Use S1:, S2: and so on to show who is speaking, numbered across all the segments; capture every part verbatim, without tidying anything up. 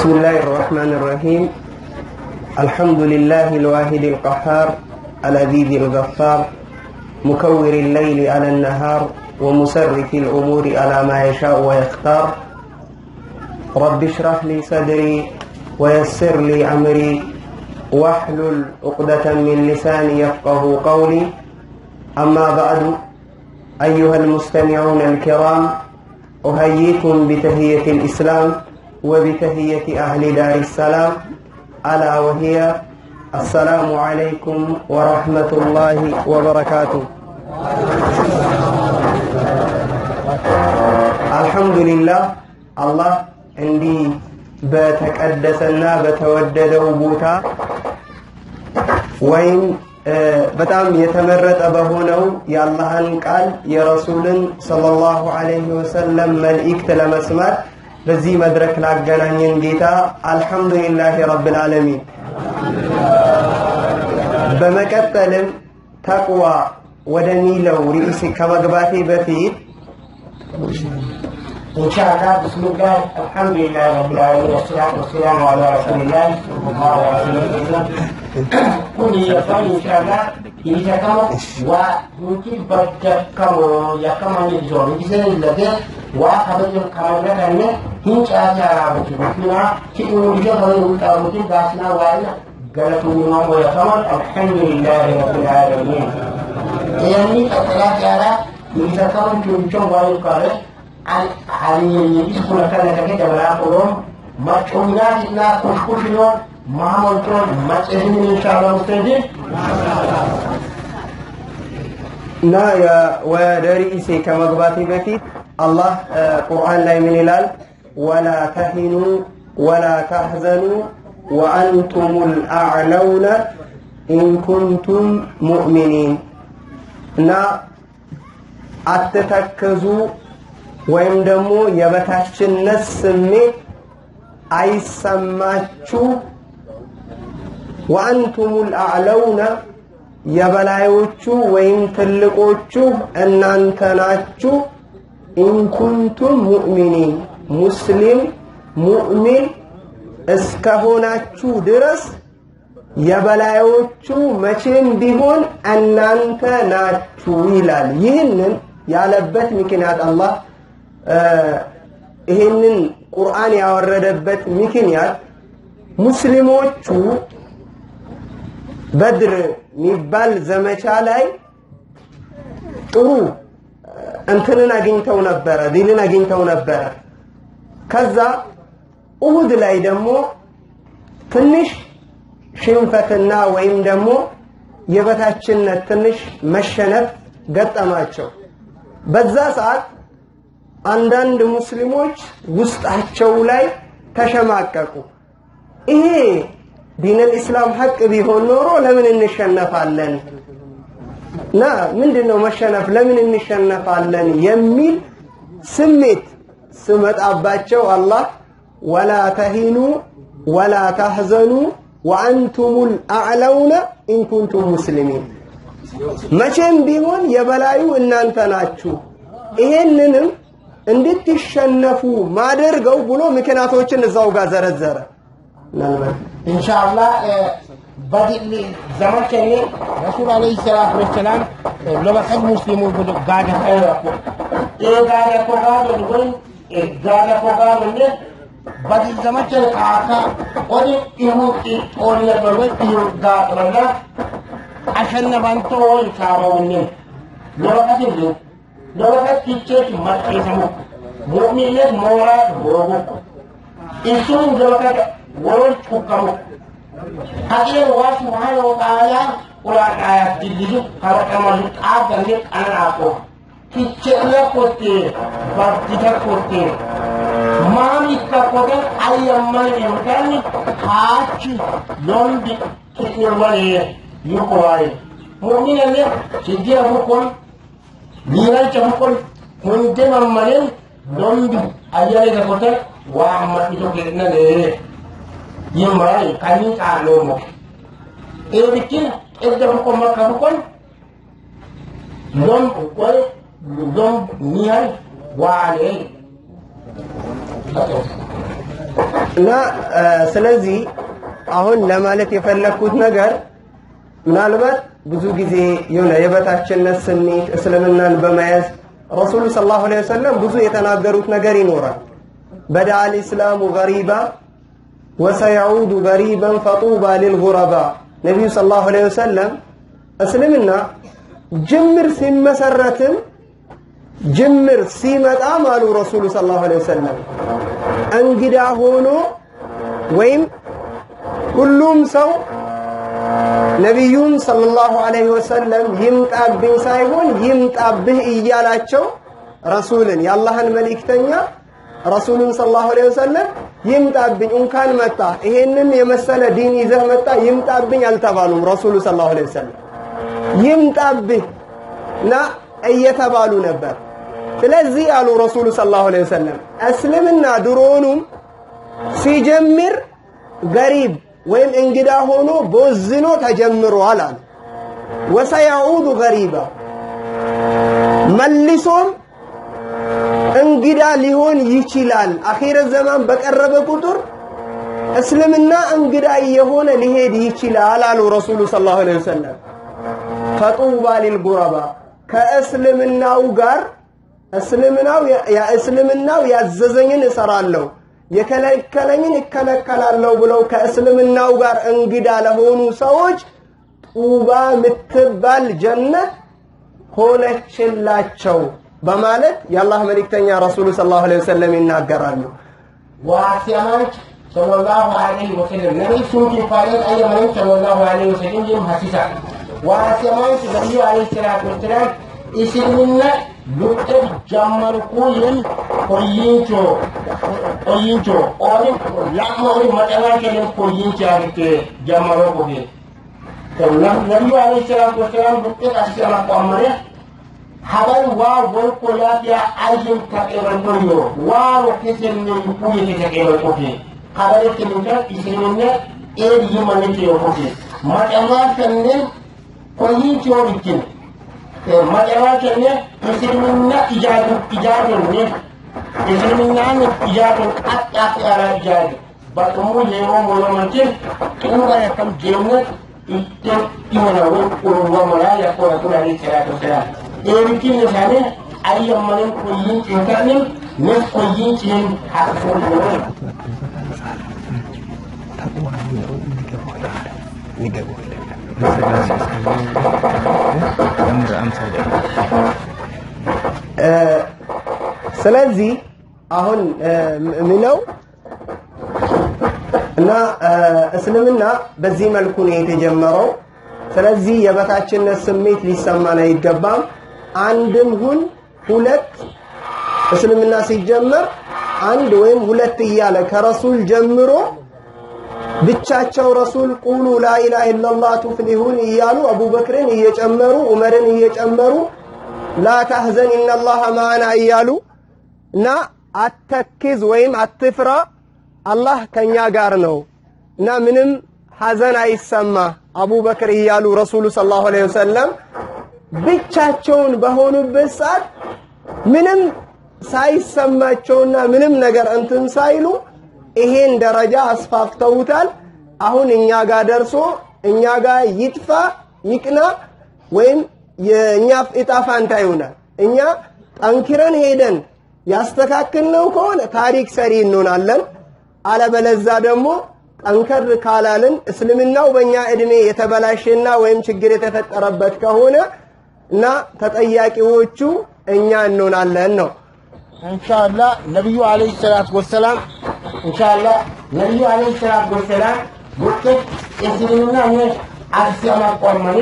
S1: بسم الله الرحمن الرحيم الحمد لله الواحد القهار العزيز الغفار مكور الليل على النهار ومصرف الأمور على ما يشاء ويختار رب اشرح لي صدري ويسر لي أمري واحلل عقدة من لساني يفقه قولي أما بعد أيها المستمعون الكرام أحييكم بتحية الإسلام وبتحية أهل دار السلام ألا وهي السلام عليكم ورحمة الله وبركاته. الحمد لله الله عندي بتقدسنا بتودده بوتا وين በጣም የተመረጠ በሆነው የአላህን ቃል የረሱልን ሰለላሁ ዐለይሂ ወሰለም መልእክት ለመስማት በዚህ መድረክ ላገናኘን ጌታ አልহামዱሊላሂ ረብል ዓለሚን። በመቀጠልም ተቅዋ ወደሚለው ርዕስ ከመግባቴ በፊት
S2: إن شاء الله بسم الله الحمد لله رب العالمين والصلاة والسلام على رسول الله صلى الله عليه وسلم. كل يفعل إن شاء الله إذا كان وممكن بدأ كم يكمل الجور إذا الذي وأخذ كمان لنا إن شاء الله ربنا كأنه يجوا هذول كارمتين داسنا وعنا قالوا لنا ويكمل الحمد لله رب العالمين. يعني الثلاث على إذا كان يجوا هذول كارم على يسكن كذا كذا ولا قولهم ما تقولنا إلا كل كل يوم ما ممكن ما تجيني إن شاء الله مستعدين.
S1: نا يا ودريسي كما قباتي بكيت الله قرآن لا من الال ولا تهنوا ولا تحزنوا وأنتم الأعلون إن كنتم مؤمنين. نا أتتكزوا ወይም ደግሞ የበታችነት ስሜት አይሰማችሁ وأنتم الأعلون የበላዮቹ ወይም ትልቆቹ እናንተ ናችሁ إن كنتم مؤمنين ሙስሊም ሙእሚን እስከሆናችሁ ድረስ የበላዮቹ መቼም ቢሆን እናንተ ናችሁ ይላል። ይህንን ያለበት ምክንያት አላህ ይሄንን ቁርአን ያወረደበት ምክንያት ሙስሊሞቹ በድር ሚባል ዘመቻ ላይ ጥሩ እንትንን አግኝተው ነበር ዲልን አግኝተው ነበር። ከዛ ኡሁድ ላይ ደግሞ ትንሽ ሽንፈትና ወይም ደግሞ የበታችነት ትንሽ መሸነፍ ገጠማቸው። በዛ ሰዓት አንዳንድ ሙስሊሞች ውስጣቸው ላይ ተሸማቀቁ። ይሄ ዲን الاسلام ሐቅ ቢሆን ኖሮ ለምን እንሸነፋለን ና ምንድነው መሸነፍ ለምን እንሸነፋለን የሚል ስሜት ስመጣባቸው አላህ ولا تهنوا ولا تحزنوا وانتم الاعلون ان كنتم مسلمين መቼም ቢሆን የበላዩ እናንተ ናችሁ ይሄንንም እንድትሸነፉ ማደርገው ብሎ ምክንያቶችን እዛው ጋር ዘረዘረ።
S2: إن شاء الله بدل زمان كان رسول عليه الصلاة والسلام لما كان مسلمون قاعد يقول إيه قاعد يقول قاعد يقول إيه قاعد يقول قاعد يقول بدل زمان كان كاكا قولي إيمو قولي يقول إيه قاعد يقول عشان نبانتو يساروني لما كان يقول لما كان تيجي مرحبا مؤمنين مورا بوغو إنسان لما كان ورد حكمه هذه الله سبحانه وتعالى قرآن آيات جديدة kalau kamu lihat dan lihat anak aku kiciknya kote bertiga kote mami kakote ayam mana yang kami haji londi kecil mana yukwai mungkin ni sedia bukan nilai cakapun mungkin mana londi ayam ni kakote wah mat itu kena ni yimai kami kalomo eh bikin eh bukan maka bukan lom bukan lom niai wah ni
S1: እና ስለዚህ አሁን ለማለት የፈለኩት ነገር ምናልባት ብዙ ጊዜ የሆነ የበታችነት ስሜት እስልምናን በመያዝ ረሱል ሰለላሁ ዐለይሂ ወሰለም ብዙ የተናገሩት ነገር ይኖራል بدأ الإسلام غريبا وسيعود غريبا فطوبى للغرباء نبي صلى الله عليه وسلم اسلمنا جمر سيمسرتم جمر سيمت آمالو رسول صلى الله عليه وسلم انقدا هونو وين كلهم سو نبيون صلى الله عليه وسلم يمتاب بن سايهون يمتاب به إيالاتشو رسولا يا الله الملكتنيا رسول صلى الله عليه وسلم يمتابن ان كان متى ይሄንን የመሰለ ዲን ይዘህ መጣ ይምጣብኝ አልተባሉም ረሱል صلى الله عليه وسلم ይምጣብና እየተባሉ ነበር ስለዚህ ያሉ ረሱል صلى الله عليه وسلم እስልምና ድሮኑም ሲጀምር ገሪብ ወይም እንግዳ ሆኖ ቦዝኖ ተጀምሯል አለ وسيعود غريبا መልሶም እንግዳ ሊሆን ይችላል አኺር ዘመን በቀረበ ቁጥር እስልምና እንግዳ የሆነ ሊሄድ ይችላል አሉ ረሱል ሰለላሁ ዐለይሂ ወሰለም ፈጡባ ሊልጉረባ ከእስልምናው ጋር እስልምናው ያ እስልምናው ያዘዘኝን እሰራለሁ የከለከለኝን እከለከላለሁ ብለው ከእስልምናው ጋር እንግዳ ለሆኑ ሰዎች ጡባ ምትባል ጀነት ሆነችላቸው በማለት የአላህ መልእክተኛ ረሱል ሰለላሁ ዐለይሂ ወሰለም ይናገራሉ
S2: ዋሲያማች ሰለላሁ ዐለይሂ ወሰለም ነብይ ሱቂ ፋለት አየመን ሰለላሁ ዐለይሂ ወሰለም ይምሐሲሳ ዋሲያማች ነብዩ ዐለይሂ ሰላቱ ወሰለም እስልምና ሉጥብ ጀመርኩ ይል ቆይንቾ ቆይንቾ ኦሪ ላሞሪ መጠናከለ ቆይንቾ አርቴ ጀመሩ ቆይ ነብዩ ዐለይሂ ሰላቱ ወሰለም ሉጥብ አስያማ ቆመረ habar wa wal qolatiya ajin ka ebantoyo wa rokesen ni kuye ke ke ebantoke habar ke ninka isrinne e di manne ke yokoke matama kanne koyi chorikin e matama kanne isrinna ijadu ijadu ne isrinna ne ijadu atta ara ijadu batumu yewo molo manche kinga ya kam jemne itte iwana wo ko wa mala ya ko rasul ali sallallahu alaihi wasallam Eriki misalnya ayam malam koyin tinggalin nes koyin cing hakul boleh.
S1: ስለዚህ አሁን ምነው እና እስልምና በዚህ መልኩ ነው የተጀመረው ስለዚህ የበታችነት ስሜት ሊሰማን አይገባም አንድም ሁን ሁለት እስልምና ሲጀመር አንድ ወይም ሁለት ይያለ ከረሱል ጀምሮ ብቻቸው ረሱል ቁሉ ላ ኢላሃ ኢላላህ ትፍሊሁን ይያሉ አቡበክርን እየጨመሩ ዑመርን እየጨመሩ ላ ተህዘን ኢነላህ ማአና ይያሉ እና አተክዝ ወይም አትፍራ አላህ ከኛ ጋር ነው እና ምንም ሐዘን አይሰማ አቡበክር ይያሉ ረሱል ሰለላሁ ዐለይሂ ወሰለም ብቻቸውን በሆኑበት ሰዓት ምንም ሳይሰማቸውና ምንም ነገር እንትን ሳይሉ ይሄን ደረጃ አስፋፍተውታል አሁን እኛ ጋር ደርሶ እኛ ጋር ይጥፋ ይቅና ወይም የኛ ኢጣፋንታ ይሆናል እኛ ጠንክረን ሄደን ያስተካክልነው ከሆነ ታሪክ ሰሪ እንሆናለን አለበለዛ ደግሞ ጠንከር ካላልን እስልምናው በእኛ እድሜ የተበላሸና ወይም ችግር የተፈጠረበት ከሆነ እና ተጠያቂዎቹ እኛ እንሆናለን ነው
S2: ኢንሻአላህ ነብዩ አለይሂ ሰላቱ ወሰለም ኢንሻአላህ ነብዩ አለይሂ ሰላቱ ወሰለም ወጥተህ እስልምና ነው አስያማ ቆመነ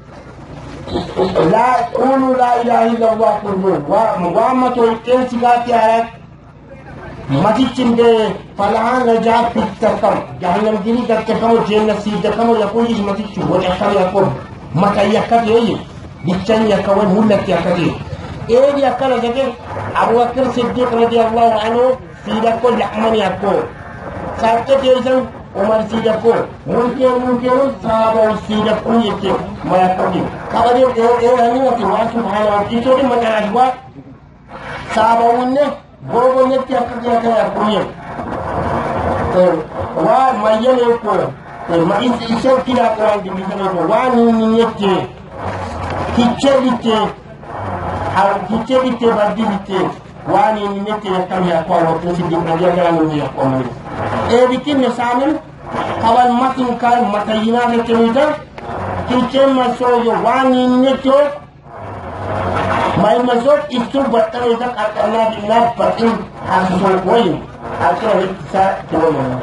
S2: ላ ቁሉ ላ ኢላሃ ኢላላህ ቁሉ ወሙሐመዱ ኢንሲጋት ያረክ ማቲችንደ ፈላሃን ነጃት ቢተከም ጀሃነም ዲኒ ከተከሙ ጀነት ሲደከሙ ለቁል ማቲች ወደከም ያቆም ማታያከት ይይ ቢቸኛ ከወን ሁለት ያከት ኤዲ ያከለ ዘገ አቡበክር ሲዲቅ ረዲየላሁ ዐንሁ ሲደኮ ለአመን ያቆ ሳከት ይዘን ዑመር ሲደኮ ሙንከር ሙንከር ሳባው ሲደኮ ይከ ማያቆም ካባዲ ኤራኒ ወቲ ዋሱ በኋላ ዲቶዲ መከራጅዋ ሳባውነ ጎጎነት ያከት ያከ ያቆም wa mayene ko ma isi kila Quran di misale wa ni nyete kichelite al kichelite badilite wa ni nyete kam ya ko wa to sidi na ya ni ya ko mo e bikin misalin kawal matin kal matayina le temida kichem maso yo wa ni nyete mai mazot itu batang itu karena dinar batin hasil koin hasil bisa kilometer.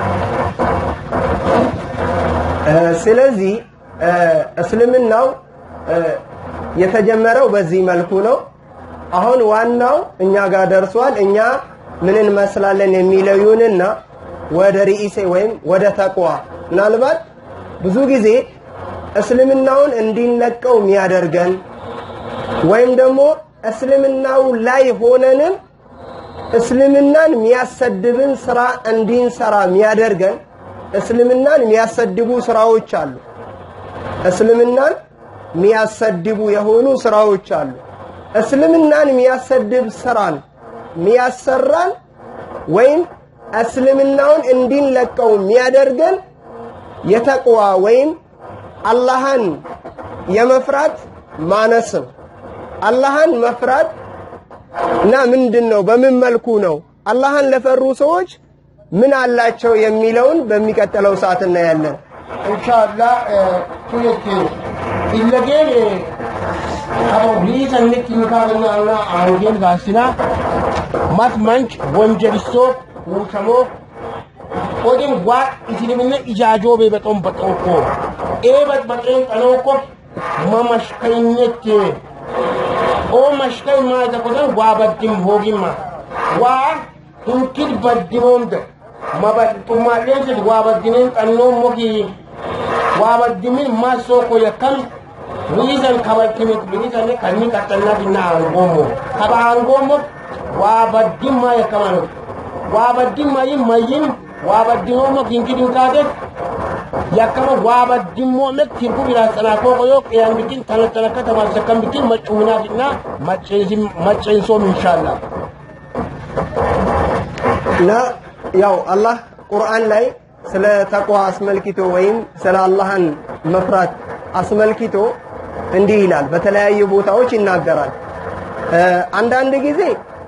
S1: ስለዚህ እስልምናው የተጀመረው በዚህ መልኩ ነው አሁን ዋናው እኛ ጋር ደርሷል እኛ ምን እንመስላለን የሚለዩንና ወደ ሪኢሴ ወይም ወደ ተቅዋ ምናልባት ብዙ ጊዜ እስልምናውን እንዲነቀው የሚያደርገን ወይም ደግሞ እስልምናው ላይ ሆነንም እስልምናን የሚያሰድብን ስራ እንዲንሰራ የሚያደርገን እስልምናን የሚያሰድቡ ስራዎች አሉ እስልምናን የሚያሰድቡ የሆኑ ስራዎች አሉ እስልምናን የሚያሰድብ ስራን የሚያሰራን ወይም እስልምናውን እንዲንለቀው የሚያደርገን የተቅዋ ወይም አላህን የመፍራት ማነስ አላህን መፍራት እና ምንድነው በምን መልኩ ነው አላህን ለፈሩ ሰዎች ምን አላቸው የሚለውን በሚቀጥለው ሰዓት እናያለን
S2: ኢንሻአላህ ትልቅ ኢለገል አቦሊ ተንክ ይካልና አንገል ጋስና ማት ማንች ወንጀልሶ ወተሞ ኦዲም ዋ ኢስሊምና ኢጃጆ በበጦም በጦኮ ኤበት በጤን ጠኖኮ ማማሽከኝነት ኦ ማሽከኝ ማዘቆደን ዋ በድም ሆጊማ ዋ እንክል በድሞምደ ማባጡማ ለዚህ ዋ በድነን ጠኖ ሞጊ ዋ በድምን ማሶኮ የከም ሪዘን ካባልከመት ሪዘን ከኒ ቀጠና ቢና አንጎሞ ካባ አንጎሞ ዋ በድማ የከማኑ ዋ በድማ ይማይም ዋ በድሞ ሞጊ እንግዲህ ካደት yakama waba dimmo mek tirbu bila sana ko koyo yan bikin tana tana ka tamasakam bikin macuna dinna macin macin so inshallah
S1: la yaw Allah Quran ላይ ስለ ተቅዋ አስመልክቶ ወይም ስለ አላህን መፍራት አስመልክቶ እንዲህ ይላል በተለያዩ ቦታዎች ይናገራል አንዳንድ ጊዜ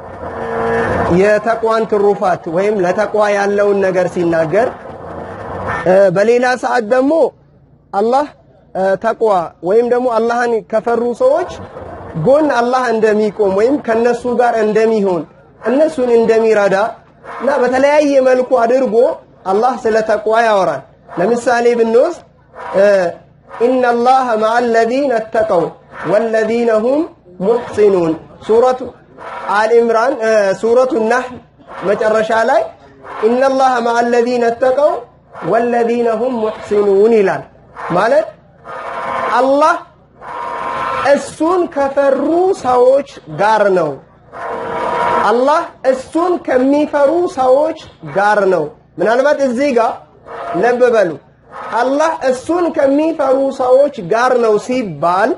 S1: የተቅዋን ትሩፋት ወይም ለተቅዋ ያለውን ነገር ሲናገር በሌላ ሰዓት ደግሞ አላህ ተቅዋ ወይም ደግሞ አላህን ከፈሩ ሰዎች ጎን አላህ እንደሚቆም ወይም ከነሱ ጋር እንደሚሆን እነሱን እንደሚረዳ እና በተለያየ መልኩ አድርጎ አላህ ስለ ተቅዋ ያወራል ለምሳሌ ብንወስድ ان الله مع الذين اتقوا والذين هم محسنون سوره آل عمران سوره النحل መጨረሻ ላይ ان الله مع الذين اتقوا والذين هم محسنون ይላል ማለት አላህ እሱን ከፈሩ ሰዎች ጋር ነው አላህ እሱን ከሚፈሩ ሰዎች ጋር ነው ምናልባት እዚህ ጋር ለበበሉ አላህ እሱን ከሚፈሩ ሰዎች ጋር ነው ሲባል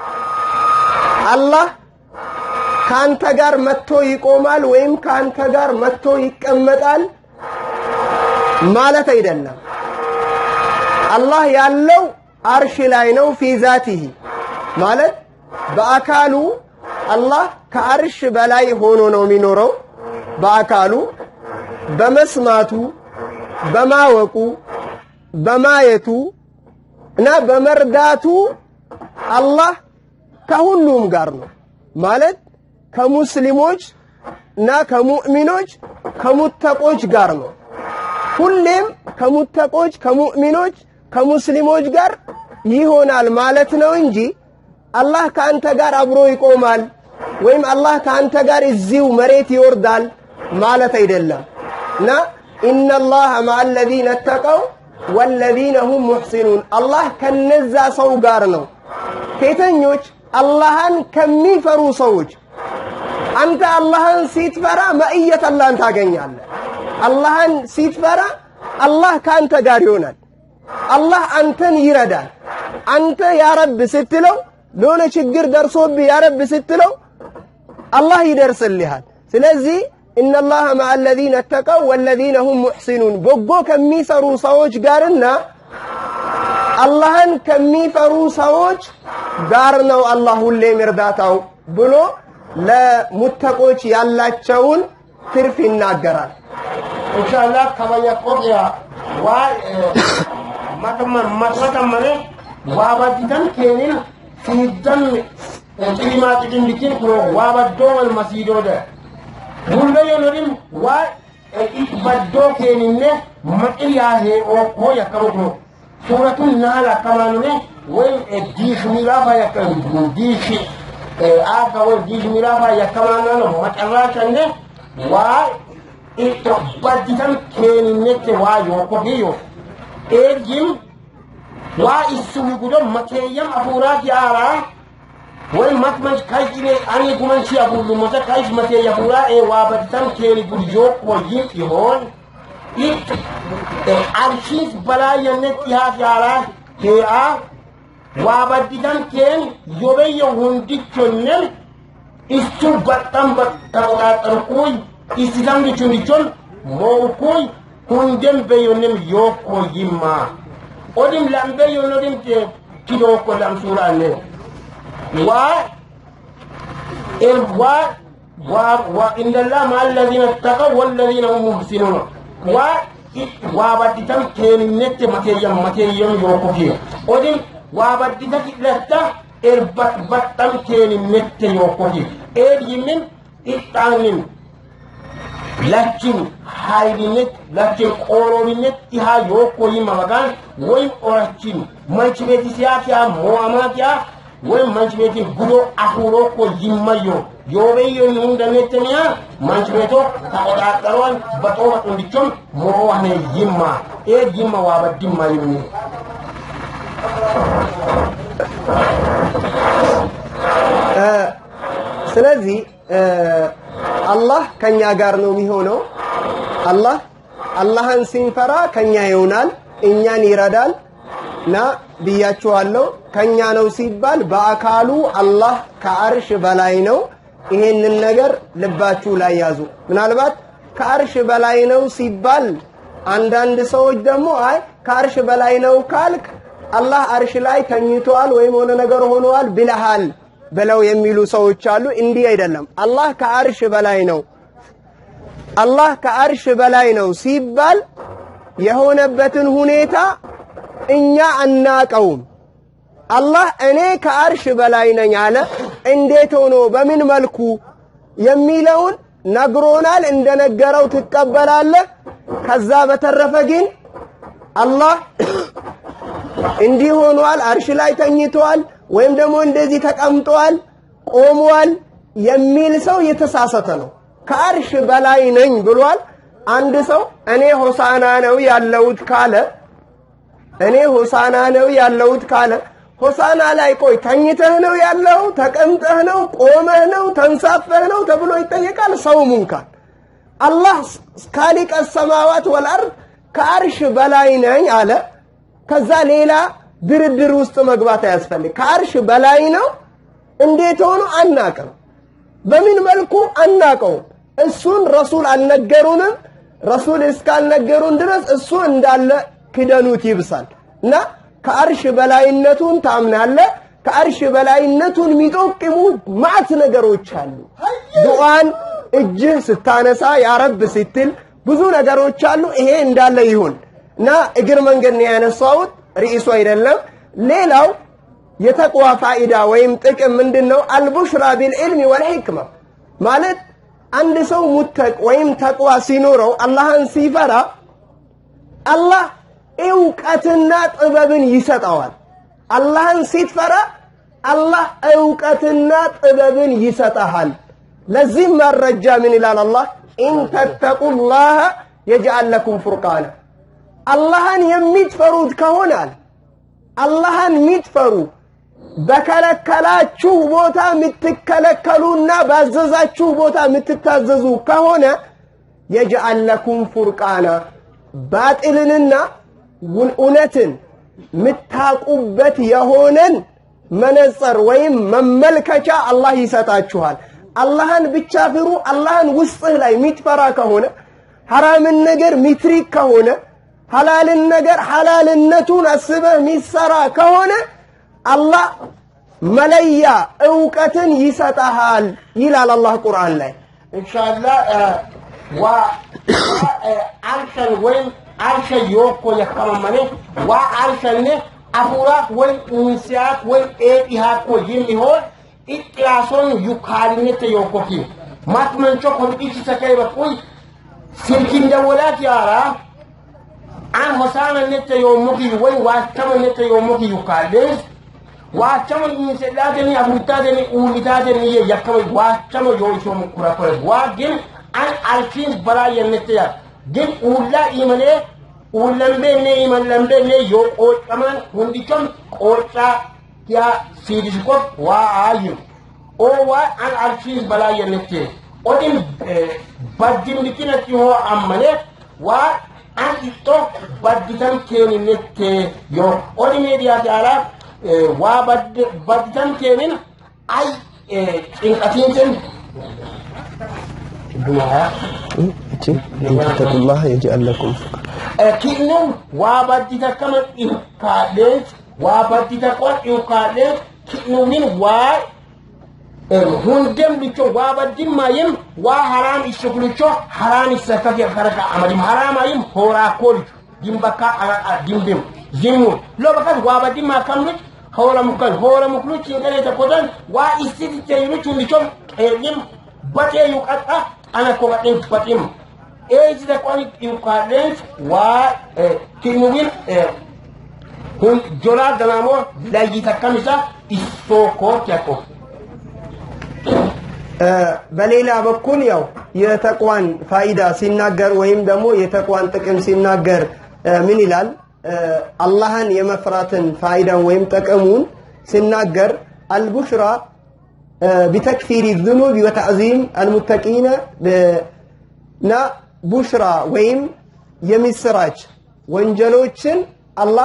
S1: አላህ ካንተ ጋር መጥቶ ይቆማል ወይም ካንተ ጋር መጥቶ ይቀመጣል ማለት አይደለም አላህ ያለው አርሽ ላይ ነው في ذاته ማለት በአካሉ አላህ ከአርሽ በላይ ሆኖ ነው የሚኖረው በአካሉ በመስማቱ በማወቁ በማየቱ እና በመርዳቱ አላህ ከሁሉም ጋር ነው ማለት ከሙስሊሞች እና ከሙእሚኖች ከሙተቆች ጋር ነው ሁሌም ከሙተቆች ከሙእሚኖች ከሙስሊሞች ጋር ይሆናል ማለት ነው እንጂ አላህ ካንተ ጋር አብሮ ይቆማል ወይም አላህ ካንተ ጋር እዚው መሬት ይወርዳል ማለት አይደለም እና ان الله مع الذين اتقوا والذين هم محسنون الله ከነዛ ሰው ጋር ነው ከየተኞች አላህን ከሚፈሩ ሰዎች አንተ አላህን ሲትፈራ ማእየት አላህን ታገኛለህ አላህን ሲትፈራ አላህ ካንተ ጋር ይሆናል አላህ አንተን ይረዳል አንተ ያ ረብ ስትለው ለሆነ ችግር ደርሶብህ ያ ረብ ስትለው አላህ ይደርስልሃል ስለዚህ إن الله مع الذين اتقوا والذين هم محسنون بقو كمي فرو سوج قارنا اللهن كمي فرو سوج قارنا والله اللي مرداتو بلو لا متقوش يالله تشون ترفي الناقران
S2: إن شاء الله كما يقول يا واي ما تمر ما تمر وابدين كينين في الدم كلمات تندكين كرو وابدون المسيدو ده بولا ينورين واي إبدو كينين ما إياه أو هو يكمل سورة النحل كمان وين ديش ميرافا يكمل ديش آكا وين ديش ميرافا يكمل ما تراشنه واي إتبدتم كينينك وايو كوهيو إيجيم وإسمي قدام مكيام أفورات يارا والمكمش كايجيني أني كمان شي أقول لمسا كايج مكيام أفورا إيه وابدتم كيني قديو كوهيم إهون إت أرشيس بلايا نتيها يارا كيا وابدتم كين يوبي يهوندي كنن إستبتم بطاقات أركوي Islam di chun di chun mo koy kundem be yonem yo ko yimma odim lambe yonodim te kido ko lam sura ne wa el wa wa wa inna la ma alladhina taqaw wal ladhina hum muhsinun wa wa baditam ken nette mateyam mateyam yo ko ki odim wa baditam letta el bat batam ken nette yo ko ki e yimin itanin لكن هايلينك لكن قولينك إها يوكوي مغان وين أورتين منشبتي سياكيا مواماكيا وين منشبتي غدو أخوروكو يمايو يوبيو نوندانيتنيا منشبتو تاودا تروان بطوة انديكم مواني يما إيه يما وابا ديما يمني
S1: سلازي الله كان يغارنو ميهونو الله اللهن سينفرا كان يونال እኛን ይረዳል ና ብያችኋለሁ ከኛ ነው ሲባል በአካሉ አላህ ከአርሽ በላይ ነው ይሄንን ነገር ልባችሁ ላይ ያዙ ምናልባት ከአርሽ በላይ ነው ሲባል አንዳንድ ሰዎች ደግሞ አይ ከአርሽ በላይ ነው ካልክ አላህ አርሽ ላይ ተኝቷል ወይ ሆነ ነገር ሆኗል ብለሃል በለው የሚሉ ሰዎች አሉ እንዲህ አይደለም አላህ ከአርሽ በላይ ነው አላህ ከአርሽ በላይ ነው ሲባል የሆነበትን ሁኔታ እኛ አናቀውም አላህ እኔ ከአርሽ በላይ ነኝ አለ እንዴት ሆኖ በምን መልኩ የሚለውን ነግሮናል እንደነገረው ተቀበላለ ከዛ በተረፈ ግን አላህ እንዲህ ሆኗል አርሽ ላይ ተኝቷል ወይም ደግሞ እንደዚህ ተቀምጧል ቆሟል የሚል ሰው የተሳሳተ ነው ከአርሽ በላይ ነኝ ብሏል አንድ ሰው እኔ ሆሳና ነው ያለውት ካለ እኔ ሆሳና ነው ያለውት ካለ ሆሳና ላይ ቆይ ተኝተህ ነው ያለው ተቀምጠህ ነው ቆመህ ነው ተንሳፈህ ነው ተብሎ ይጠየቃል ሰው ሙንካን አላህ ካሊቀ ሰማዋት ወልአርድ ከአርሽ በላይ ነኝ አለ ከዛ ሌላ ድርድር ውስጥ መግባት ያስፈልግ ከአርሽ በላይ ነው እንዴት ሆኖ አናቀም በምን መልኩ አናቀው እሱን ረሱል አልነገሩንም ረሱል እስካልነገሩን ድረስ እሱ እንዳለ ክደኑት ይብሳል እና ከአርሽ በላይነቱን ታምናለ ከአርሽ በላይነቱን ሚጠቅሙ ማት ነገሮች አሉ ዱዓን እጅ ስታነሳ ያ ረብ ስትል ብዙ ነገሮች አሉ ይሄ እንዳለ ይሁን እና እግር መንገድ ነው ያነሳውት ርዕሱ አይደለም ሌላው የተቅዋ ፋኢዳ ወይም ጥቅም ምንድነው አልቡሽራ ቢልዕልም ወልሂክማ ማለት አንድ ሰው ሙተቅ ወይም ተቅዋ ሲኖረው አላህን ሲፈራ አላህ ዕውቀትና ጥበብን ይሰጣዋል አላህን ሲፈራ አላህ ዕውቀትና ጥበብን ይሰጣል ለዚህ መረጃ ምን ይላል አላህ ኢን ተተቁላህ يجعل لكم فرقانا አላህን የሚትፈሩት ከሆናል አላህን ሚትፈሩ በከለከላችሁ ቦታ ምትከለከሉና ባዘዛችሁ ቦታ ምትታዘዙ ከሆነ يجعل لكم فرقانا ባጥልንና እውነትን ምታቁበት የሆነን መነጽር ወይም መመልከቻ አላህ ይሰጣችኋል አላህን ብቻ ፍሩ አላህን ውስጥህ ላይ ሚትፈራ ከሆነ ሐራምን ነገር ሚትሪክ ከሆነ ሐላልን ነገር ሐላልነቱን አስበህ ሚሰራ ከሆነ አላህ መለያ ዕውቀትን ይሰጣል ይላል አላህ ቁርአን ላይ
S2: ኢንሻአላህ ዋ አልሸን ወይም አልሸን ዮኮ የከመመኔ ዋ አልሸን አፉራት ወይም ኢንሲያት ወይም ኤኢሃኮ ይሚሆን ኢጥላሶን ዩካልነት ዮኮኪ ማትመንቾ ኮንዲች ሰከይ በቁይ ሲልኪን ደወላት ያራ አን ሆሳና ነተ ዮሞኪ ወይ ዋስተመ ነተ ዮሞኪ ዩካልስ ዋስተመ ኢንሰላደኒ አቡታደኒ ኡሊታደኒ የከመ ዋስተመ ዮይሶም ኩራኮረ ዋግን አን አልፊን በላይ የነተያ ግን ኡላ ኢመኔ ኡለምበኔ ኢመለምበኔ ዮቆጨመን ሁንዲቾም ቆጫ ያ ሲዲስኮ ዋአዩ ኦዋ አን አልፊን በላይ የነተ ኦዲም ባዲም ዲኪነቲ ሆ አመኔ ዋ አን ኢቶ ባዲታን ኬንነተ ዮ ኦዲ ሜዲያ ያላ ዋ ባድ ባዲታን ኬንን አይ ጭንቀቲንትን
S1: اتقوا الله يجعل لكم
S2: كينو وابديتا كما يقالت وابديتا قول يقالت كينو من وا هندم بيچو وابدين مايم وا حرام يشكلچو حرام يسكك يخرج عمل حرام مايم هورا كول ديمبكا ديمبم زيمو لو بكات وابدين ما كملت هورا مكل هورا مكلو تشيغلي تقودن وا يسيتي تيلو تشونديچو يم باتي يقطع أنا كواتين باتيم إيه إذا كان يقارن وا كينوين هم جلاد دنامو لا يتكلمسا إسوكو كيكو
S1: በሌላ በኩል ያው የተቋን ፋይዳ ሲናገር ወይም ደግሞ የተቋን ጥቅም ሲናገር ምን ይላል አላህን የመፍራትን ፋይዳን ወይም ጥቅሙን ሲናገር አልቡሽራ بتكفير الذنوب وتعظيم المتقين نا بشرى ويم يمسراج وانجلوچن الله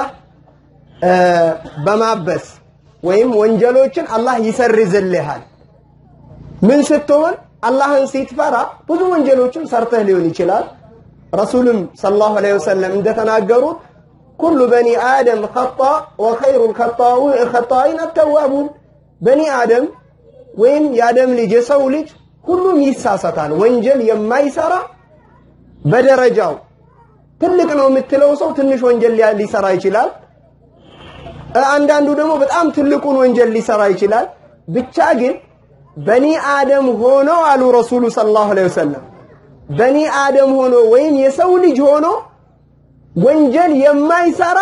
S1: بمابس ويم وانجلوچن الله يسرزلهال من ستون الله سيتفرا ብዙ ወንጀሎችን ሰርተህ ሊሆን ይችላል ረሱልም ሰለላሁ ዐለይሂ ወሰለም እንደተናገሩት كل بني آدم خطأ وخير الخطائين التوابون بني آدم ወይም ያደም ልጅ የሰው ልጅ ሁሉም ይሳሳታል ወንጀል የማይሰራ በደረጃው ትልቅ ነው የምትለው ሰው ትንሽ ወንጀል ሊሰራ ይችላል አንዳንዱ ደግሞ በጣም ትልቁን ወንጀል ሊሰራ ይችላል ብቻ ግን በኒ አደም ሆኖ አሉ ረሱሉ ሰለላሁ ዐለይሂ ወሰለም በኒ አደም ሆኖ ወይም የሰው ልጅ ሆኖ ወንጀል የማይሰራ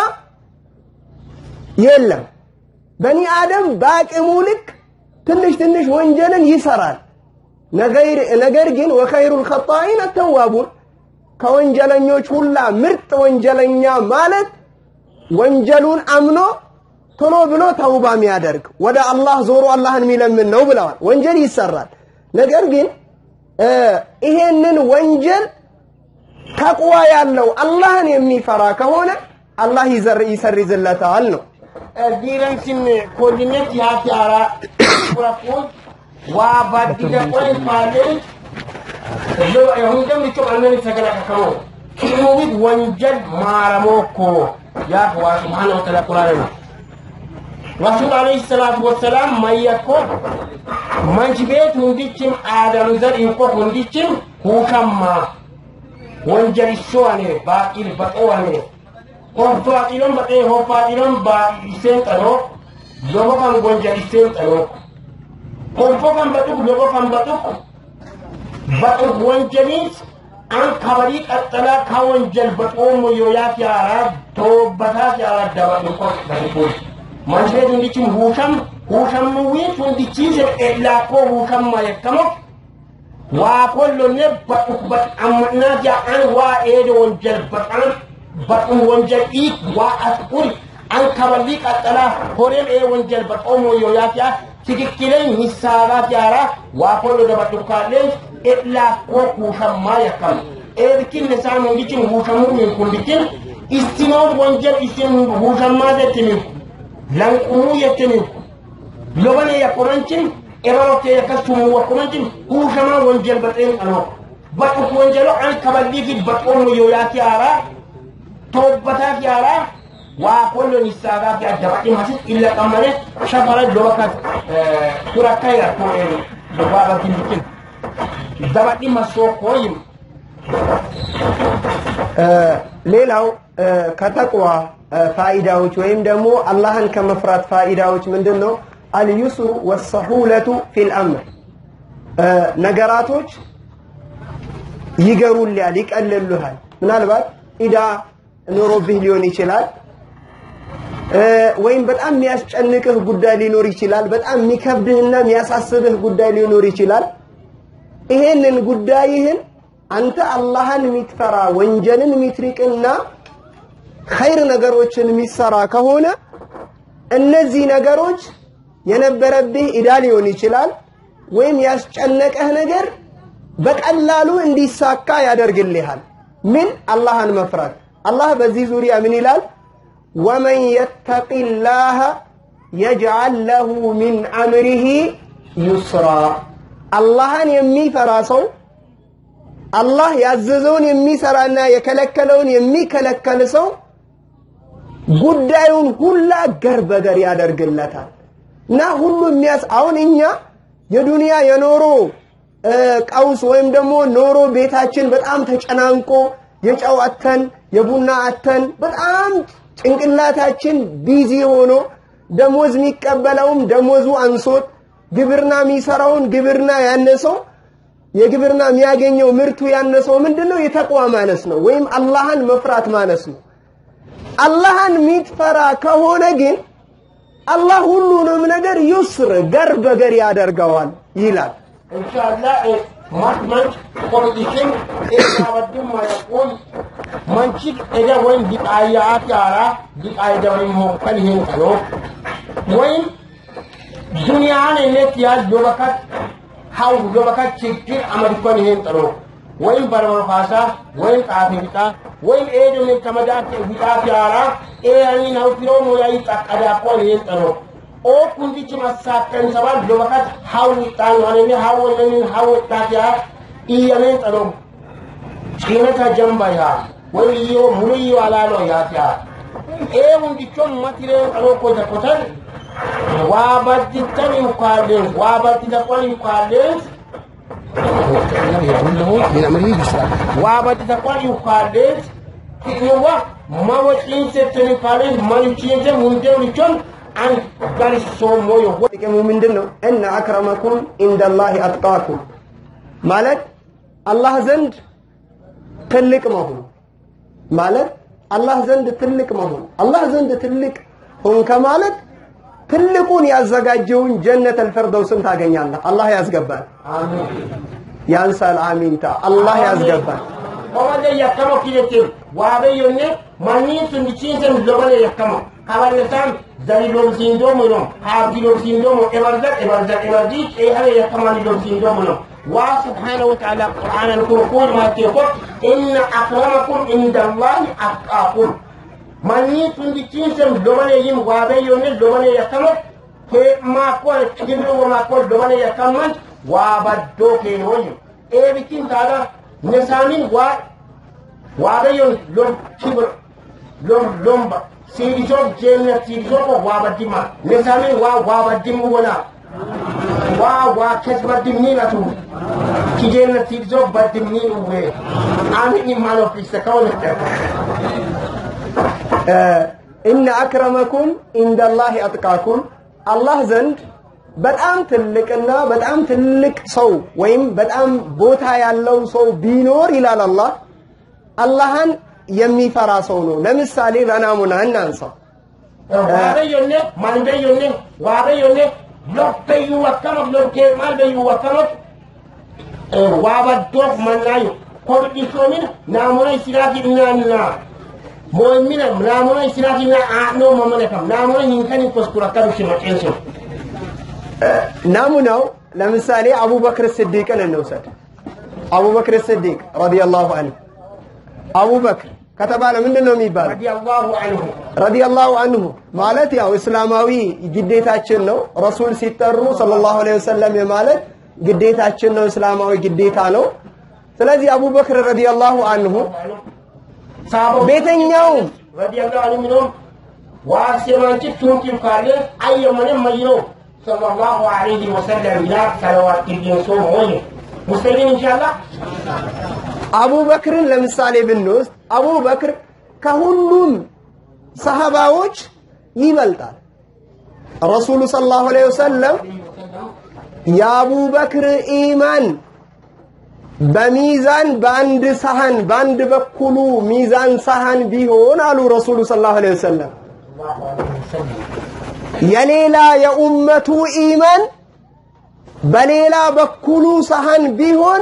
S1: የለም በኒ አደም ባቅሙ ልክ ትንሽ ትንሽ ወንጀልን ይሰራል ነገር ነገር ግን ወኸይሩል ኸጣኢን አተዋቡን ከወንጀለኞች ሁላ ምርጥ ወንጀለኛ ማለት ወንጀሉን አምኖ ቶሎ ብሎ ተውባ የሚያደርግ ወደ አላህ ዞሮ አላህን የሚለምን ነው ብለዋል ወንጀል ይሰራል ነገር ግን ይሄንን ወንጀል ተቅዋ ያለው አላህን የሚፈራ ከሆነ አላህ ይሰርዝለታል ነው
S2: ديران سن كوردينيت ياتيارا كوراكو واباديدا كوي فالي لو يهودم ديكو انني سغلا كاكو كيمويد وانجل ماراموكو يا هو سبحانه وتعالى قران رسول عليه الصلاه والسلام ما يكو منجبيت منديچم ادم زر يكو منديچم هو كما وانجل شواني باقي بقواني Kontua ilom bate hopa ilom ba isen tano logo kan gonja isen tano konpo kan batuk logo kan batuk batuk gonjanis an kabari atala kawan jal batomo yoya tiara to bata tiara dawa ko batu manje dundi chim husham husham nuwi tundi chize ella ko husham ma yakamo wa kollo ne batuk bat amna ja an wa edo on jal batan batun wonjal ik wa aturi an kabali katala horem e wonjal batomo yo yatia tikikile misala tiara wa kollo da batukale etla ko ku hamma yakam e dikin ne samu dikin hu kamu min kundikin istino wonjal isin hu hamma da timi lan ku yatimi lobane ya korancin إبرك يكسم وكمنجم هو كمان وانجل بطين أنا بطوك وانجلو عن كبديك بطون يوياكي على توبتاك على وكل نساء في الجبهة مسجد إلا كمالة شفرة لوكات كورا كايرا كورين بابا كنتين الجبهة مسوق قويم
S1: ሌላው ከተቅዋ ፋይዳዎች ወይም ደግሞ አላህን ከመፍራት ፋይዳዎች ምንድነው አልዩስሩ ወሰሁለቱ ፊል አምር ነገራቶች ይገሩልያል ይቀልሉሃል ምናልባት ኢዳ ኑሮብህ ሊሆን ይችላል ወይም በጣም የሚያስጨንቅህ ጉዳይ ሊኖር ይችላል በጣም የሚከብድህና የሚያሳስብህ ጉዳይ ሊኖር ይችላል ይሄንን ጉዳይህን አንተ አላህን ሚትፈራ ወንጀልን ሚትሪቅና ኸይር ነገሮችን ሚሰራ ከሆነ እነዚህ ነገሮች የነበረብህ ኢዳ ሊሆን ይችላል ወይም ያስጨነቀህ ነገር በቀላሉ እንዲሳካ ያደርግልሃል ምን አላህን መፍራት አላህ በዚህ ዙሪያ ምን ይላል ومن يتق الله يجعل له من امره يسرا አላህን የሚፈራ ሰው አላህ ያዘዘውን የሚሰራና የከለከለውን የሚከለከል ሰው ጉዳዩን ሁላ ገር በገር ያደርግለታል እና ሁሉ የሚያስ አሁን እኛ የዱንያ የኖሮ ቀውስ ወይም ደግሞ ኖሮ ቤታችን በጣም ተጨናንቆ የጨው አተን የቡና አተን በጣም ጭንቅላታችን ቢዚ ሆኖ ደሞዝ የሚቀበለውም ደሞዙ አንሶት ግብርና የሚሰራውን ግብርና ያነሰው የግብርና የሚያገኘው ምርቱ ያነሰው ምንድነው የተቅዋ ማነስ ነው ወይም አላህን መፍራት ማነስ ነው አላህን ሚትፈራ ከሆነ ግን አላህ ሁሉንም ነገር ይስር ገር በገር ያደርጋዋል ይላል
S2: ኢንሻአላህ ማትመንት ኮሚሽን ኤዳወድም ማይቆል መንቺክ ኤዳ ወይም ዲቃያት ያራ ዲቃይ ደወይ ሞከል ይሄን ቀሎ ወይም ዱንያን እለት ያል ዶበከት ሃው ዶበከት ችግር አመድኮን ይሄን ቀሎ ወይም በርማፋሳ ወይም ጣፊታ ወይም ኤዶ ምን ከመዳት ዲቃት ያራ ኤያኒ ነው ፊሮሞ ያይ ተቀዳ ቆል ይሄን ቀሎ ኦ ኩንዲች ማሳከን ሰባል ዶበከት ሃው ጣን ወለኒ ሃው ወለኒ ሃው ታያ ኢየመን ቀሎ ቺነታ ጀምባያ ወይዮ ሙልዮ አላሎ ያቲያ ኤውን ዲቾን ማቲሬ ቀሎ ኮታ ኮታን ዋባዲተን ይኳልን ዋባዲተን ይኳልን ዋባዲተን ይኳልን ይዋ ማወጪን ሰተን ይኳልን ማንቺንጀ ሙንደው ሊቾን አን ጋሪሶ ሞዮ
S1: ወዲከሙ ምንድነው እና አክረመኩም ኢንደላሂ አጥቃኩም ማለት አላህ ዘንድ ትልቅ መሆን ማለት አላህ ዘንድ ትልቅ መሆን አላህ ዘንድ ትልቅ ሆን ከማለት ትልቁን ያዘጋጀውን ጀነተል ፈርደውስን ታገኛለህ አላህ ያስገባል አሜን ያንሳል አሚንታ አላህ ያስገባል
S2: ወወደ ያከሞ ኪለቴ ዋበዩኔ ማኒቱ እንዲቺንሰን ለበለ ያከሞ ካባለታም ዘሪሎም ሲንዶሞ ነው ሃቢሎም ሲንዶሞ ኤበርዛ ኤበርዛ ኤበርጂ ኤሃለ ያከማኒሎም ሲንዶሞ ነው وسبحانه وتعالى القرآن الكركون ما تقول إن أكرمكم عند الله أتقاكم من يتوندي تيسم لمن يجيم وابيون لمن يكمل ما قول كبر وما قول لمن يكمل وابدو كينوي إيه بكين هذا نسامين وا وابيون لم كبر لم لم سيرجون جنة سيرجون وابديما نسامين وا وابديمو ولا وا وا كسبديمينا تو كجنة سيرجون بديمينو وي آمين مالو في سكون
S1: إن أكرمكم عند الله أتقاكم الله زند በጣም ትልቅና በጣም ትልቅ ሰው ወይም በጣም ቦታ ያለው ሰው ቢኖር ይላል አላህ አላህን የሚፈራ ሰው ነው ለምሳሌ በናሙና እናንሳ
S2: ዋበዩኔ ማንበዩኔ ዋበዩኔ ለበዩ ወከመ ለከ ማልበዩ ወከመ ዋበዶፍ ማናዩ ኮርዲሶሚን ናሙና ሲራቲናና ሞሚና ናሙና ሲራቲና አኖ መመለከም ናሙና ይንከን ኮስኩራ ካዱሽ መጨንሶ
S1: ናሙናው ለምሳሌ አቡበክር ሲዲቅን እንውሰድ አቡበክር ሲዲቅ ረዲየላሁ ዐንሁ አቡበክር ከተባለ ምንድነው የሚባለው
S2: ረዲየላሁ ዐንሁ
S1: ረዲየላሁ ዐንሁ ማለት ያው እስላማዊ ግዴታችን ነው ረሱል ሲጠሩ ሰለላሁ ዐለይሂ ወሰለም ማለት ግዴታችን ነው እስላማዊ ግዴታ ነው ስለዚህ አቡበክር ረዲየላሁ ዐንሁ ቤተኛው
S2: ረዲየላሁ ዐንሁ ነው ዋሲማንቺ ቱንኪም ካለ አየመነ ማይሮ ሰለላሁ ዐለይሂ ወሰለም ያ ሰለዋት ይንሶ ሆይ ሙስሊም ኢንሻአላህ
S1: አቡበክርን ለምሳሌ ብንወስድ አቡበክር ከሁሉም ሰሃባዎች ይበልጣል ረሱሉ ሰለላሁ ዐለይሂ ወሰለም የአቡበክር ኢማን በሚዛን በአንድ ሳህን በአንድ በኩሉ ሚዛን ሳህን ቢሆን አሉ ረሱሉ ሰለላሁ ዐለይሂ ወሰለም የሌላ የኡመቱ ኢማን በሌላ በኩሉ ሳህን ቢሆን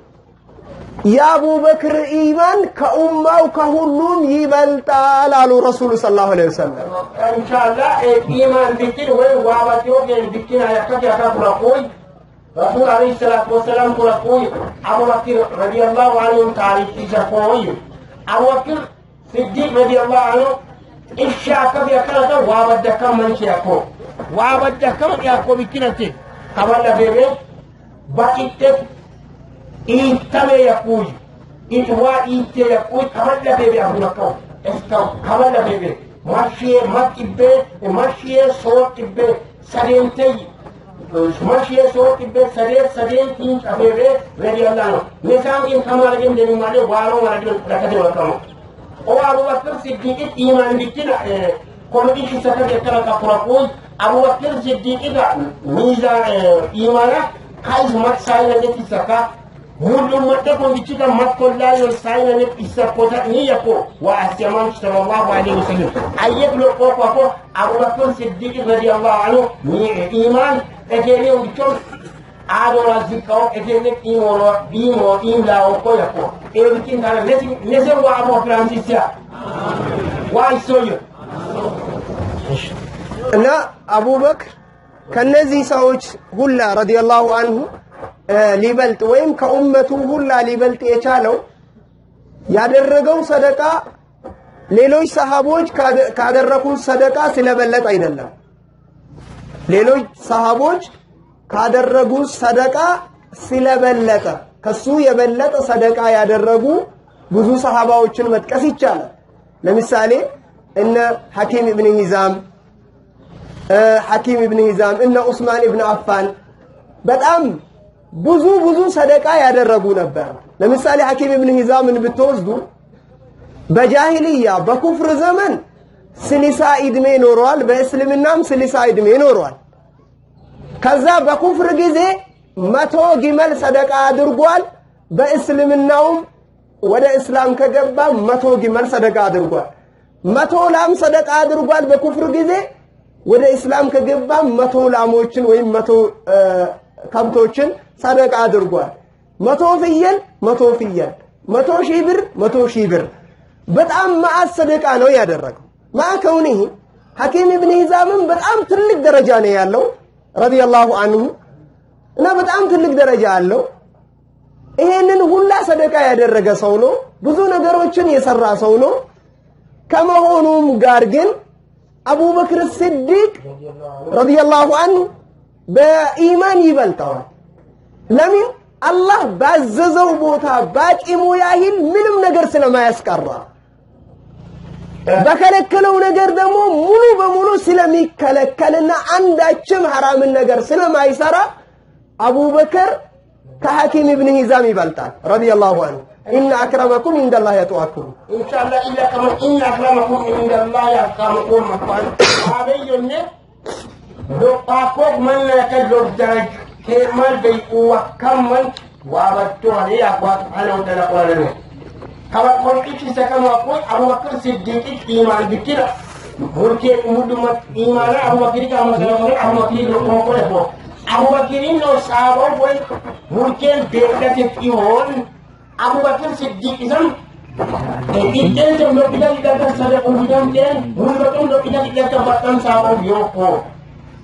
S1: የአቡበክር ኢማን ከኡማው ከሁሉም ይበልጣል አሉ ረሱሉ ሰለላሁ ዐለይሂ ወሰለም
S2: ኢንሻአላህ ኢማን ቢኪን ወይ ዋባቲዮ ቢኪን አያከት ያካፍራቆይ ረሱል አለይሂ ሰላቱ ወሰለም ቆራቆይ አቡበክር ረዲየላሁ ዐንሁ ታሪክ ይዘቆይ አቡበክር ሲዲቅ ረዲየላሁ ዐንሁ ኢሻከብ ያከራታ ዋበደከ መንሽያኮ ዋበደከ ያኮ ቢኪነቲ ካባላ ቤቤ ባቂቴ ኢተሜ ያኩይ ኢትዋ ኢቴ ያኩይ ካባላ ቤቤ አቡበክር እስካው ካባላ ቤቤ ማሽዬ ማጥቤ ማሽዬ ሶጥቤ ሰደንተይ ማሽዬ ሶጥቤ ሰደ ሰደንቲን አቤቤ ረዲየላሁ ዐንሁ ነሳም ኢን ከማለገም ደሚማለ ዋሮ ማለገም ለከደወከሙ او ابو بكر صديق ايمان بكنا كومدي سكر يكرا كفرقوي ابو بكر صديق ميزان ايمانا كايز مات ساينا نتي سكا مولو مات كومدي كدا مات كولا يو ساينا نتي سكوتا نيكو واسمان صلى الله عليه وسلم ايت لو كوكو ابو بكر صديق رضي الله عنه ايمان اجيني وكم adora zikao ejene imoro bimo imla okoyako everything that letting listen wa abo francisia why so you
S1: እና አቡበክር ከነዚህ ሰዎች ሁላ ረዲየላሁ ዐንሁ ሊበልጥ ወይም ከኡመቱ ሁላ ሊበልጥ የቻለው ያደረገው ሰደቃ ሌሎች ሰሃቦች ካደረጉት ሰደቃ ስለበለጠ አይደለም ሌሎች ሰሃቦች ካደረጉት ሰደቃ ስለበለጠ ከሱ የበለጠ ሰደቃ ያደረጉ ብዙ ሰሃባዎችን መጥቀስ ይቻላል ለምሳሌ እነ ሐኪም ኢብኑ ሂዛም ሐኪም ኢብኑ ሂዛም እነ ዑስማን ኢብኑ አፋን በጣም ብዙ ብዙ ሰደቃ ያደረጉ ነበር ለምሳሌ ሐኪም ኢብኑ ሂዛምን ብትወስዱ በጃሂልያ በኩፍር ዘመን ስልሳ እድሜ ኖሯል በእስልምናም ስልሳ እድሜ ኖሯል ከዛ በኩፍር ጊዜ መቶ ግመል ሰደቃ አድርጓል በእስልምናውም ወደ እስላም ከገባ መቶ ግመል ሰደቃ አድርጓል መቶ ላም ሰደቃ አድርጓል በኩፍር ጊዜ ወደ እስላም ከገባ መቶ ላሞችን ወይም መቶ ከብቶችን ሰደቃ አድርጓል መቶ ፍየል መቶ ፍየል መቶ ሺህ ብር መቶ ሺህ ብር በጣም ማአት ሰደቃ ነው ያደረገው ማከውኒ ሐኪም ኢብኑ ሂዛምም በጣም ትልቅ ደረጃ ነው ያለው ረዲየላሁ ዐንሁ እና በጣም ትልቅ ደረጃ አለው ይሄንን ሁላ ሰደቃ ያደረገ ሰው ነው ብዙ ነገሮችን የሰራ ሰው ነው ከመሆኑም ጋር ግን አቡበክር ሲዲቅ ረዲየላሁ ዐንሁ በኢማን ይበልጣል ለምን አላህ ባዘዘው ቦታ ባቂሙ ያህል ምንም ነገር ስለማያስቀራ በከለከለው ነገር ደግሞ ሙሉ በሙሉ ስለሚከለከልና አንዳችም حرامን ነገር ስለማይሰራ አቡበክር ከሐኪም ኢብኑ ሂዛም ይበልጣል ረዲየላሁ ዐንሁ ان اكرمكم عند الله يتقاكم
S2: ان شاء الله الا كما ان اكرمكم عند الله يتقاكم مقال ابيون دو باكوك من يكدو درج كمال بيقوا كمل وابتو عليه اقوات على وتلا قالوا كما قلت سكما قول ابو بكر صديق ايمان بكرا مركي مدمت ايمان ابو بكر كما سلام ابو بكر لو قول ابو بكر لو صحابه وين مركي ديكت ايمان ابو بكر صديق اسم Ikan sebelum kita kita sadar kemudian kan, mungkin sebelum kita kita batang sahabat yoko.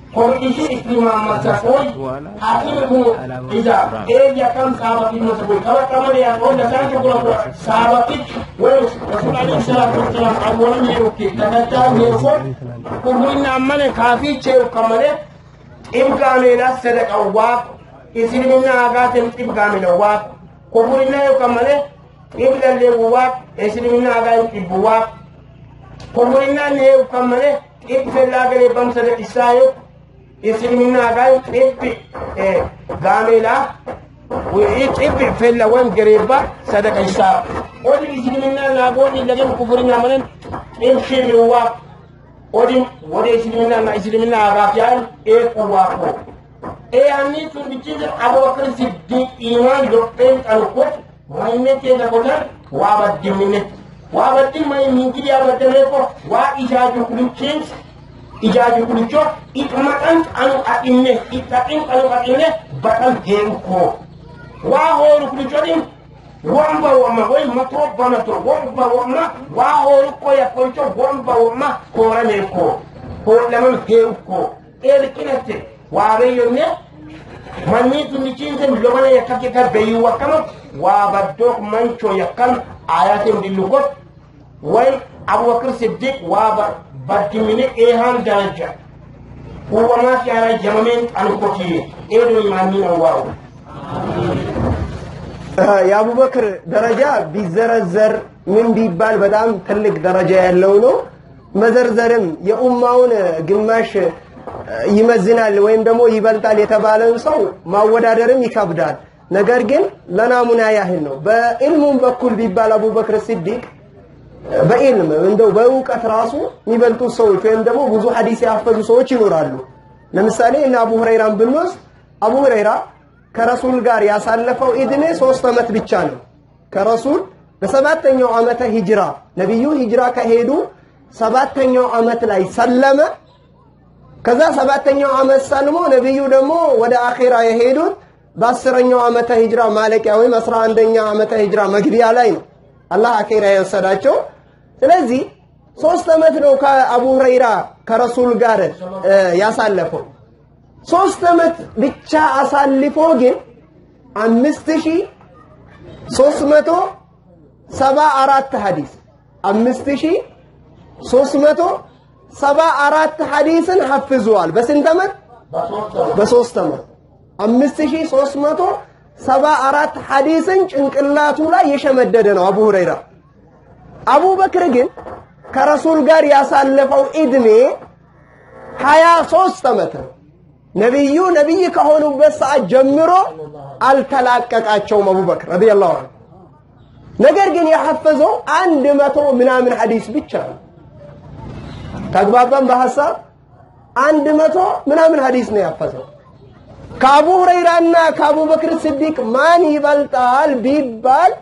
S2: Komisi istimewa masakoi hakimu iza eja kam sahabat ini masakoi kalau kamu lihat oh dasar sekolah sahabat itu well Rasulullah sallallahu alaihi wasallam awalan meruki kata merukut kubuin amane kafi ceu kamane imkamena sedekah waq islimina agatem imkamena waq kubuin yo kamane ibdalle waq islimina agatem ibwaq kubuin ne kamane ibfellagale bam sedekah isayo islimina gal ibbi eh gamela wa ibbi fella wan gareba sadaka isa odi islimina la boni lagam kufurina manen in shiri wa odi wodi islimina na islimina rafian e kuwa ko e ani tun bicije abubakar siddiq iman dokten alko mayne te da kota wa badimine wa badimay min kiya badale ko wa ijaju kulcin ijaju kulicho itmakan anu atinne itakin anu atinne bakal genko wa holu kulicho din wamba wama hoy matro banato wamba wama wa holu ko ya kulicho wamba wama ko rane ko ko lamun genko el kinate wa reyone manni tuni cinse lomana yakake ka bayi wakama wa badok mancho yakal ayatin dilukot way abubakar siddiq wa ba badimine ehan daraja huwa ma fi ala jamamin al-qoti edo imamina waaw
S1: ya abubakar ደረጃ ቢዘረዘር ምን ቢባል በጣም ትልቅ ደረጃ ያለው ነው መዘርዘርም የኡማውን ግማሽ ይመዝናል ወይም ደግሞ ይበልጣል የተባለን ሰው ማወዳደርም ይከብዳል ነገር ግን ለናሙና ያህል ነው በኢልሙም በኩል ቢባል አቡበክር ሲዲቅ በኢልም እንደው በእውቀት ራሱ የሚበልጡ ሰዎች ወይም ደግሞ ብዙ ሐዲስ ያፈዙ ሰዎች ይኖራሉ ለምሳሌ እና አቡ ሁረይራን ብንወስድ አቡ ሁረይራ ከረሱል ጋር ያሳለፈው ኢድኔ ሶስት አመት ብቻ ነው ከረሱል በሰባተኛው አመተ ሂጅራ ነብዩ ሂጅራ ከሄዱ ሰባተኛው አመት ላይ ሰለመ ከዛ ሰባተኛው አመት ሰልሞ ነብዩ ደግሞ ወደ አኺራ የሄዱት በአስረኛው አመተ ሂጅራ ማለቂያ ወይም አስራ አንደኛው አመተ ሂጅራ መግቢያ ላይ ነው አላህ አኺራ የወሰዳቸው ስለዚህ ሶስት አመት ነው ከአቡ ሁረይራ ከረሱል ጋር ያሳለፈው ሶስት አመት ብቻ አሳልፎ ግን አምስት ሺህ ሶስት መቶ ሰባ አራት ሐዲስ አምስት ሺህ ሶስት መቶ ሰባ አራት ሐዲስን ሐፍዟል በስንት አመት በሶስት አመት አምስት ሺህ ሶስት መቶ ሰባ አራት ሐዲስን ጭንቅላቱ ላይ የሸመደደ ነው አቡ ሁረይራ አቡ በክር ግን ከረሱል ጋር ያሳለፈው ኢድሜ ሃያ ሶስት አመት ነብዩ ነብይ ከሆኑበት ሰዓት ጀምሮ አልተላቀቃቸውም አቡ በክር ረዲየላሁ ዐንሁ ነገር ግን ያሐፈዘው አንድ መቶ ምናምን ሐዲስ ብቻ ነው ተግባባን በሐሳብ አንድ መቶ ምናምን ሐዲስ ነው ያሐፈዘው ከአቡ ሁረይራና ከአቡ በክር ሲዲቅ ማን ይበልጣል ቢባል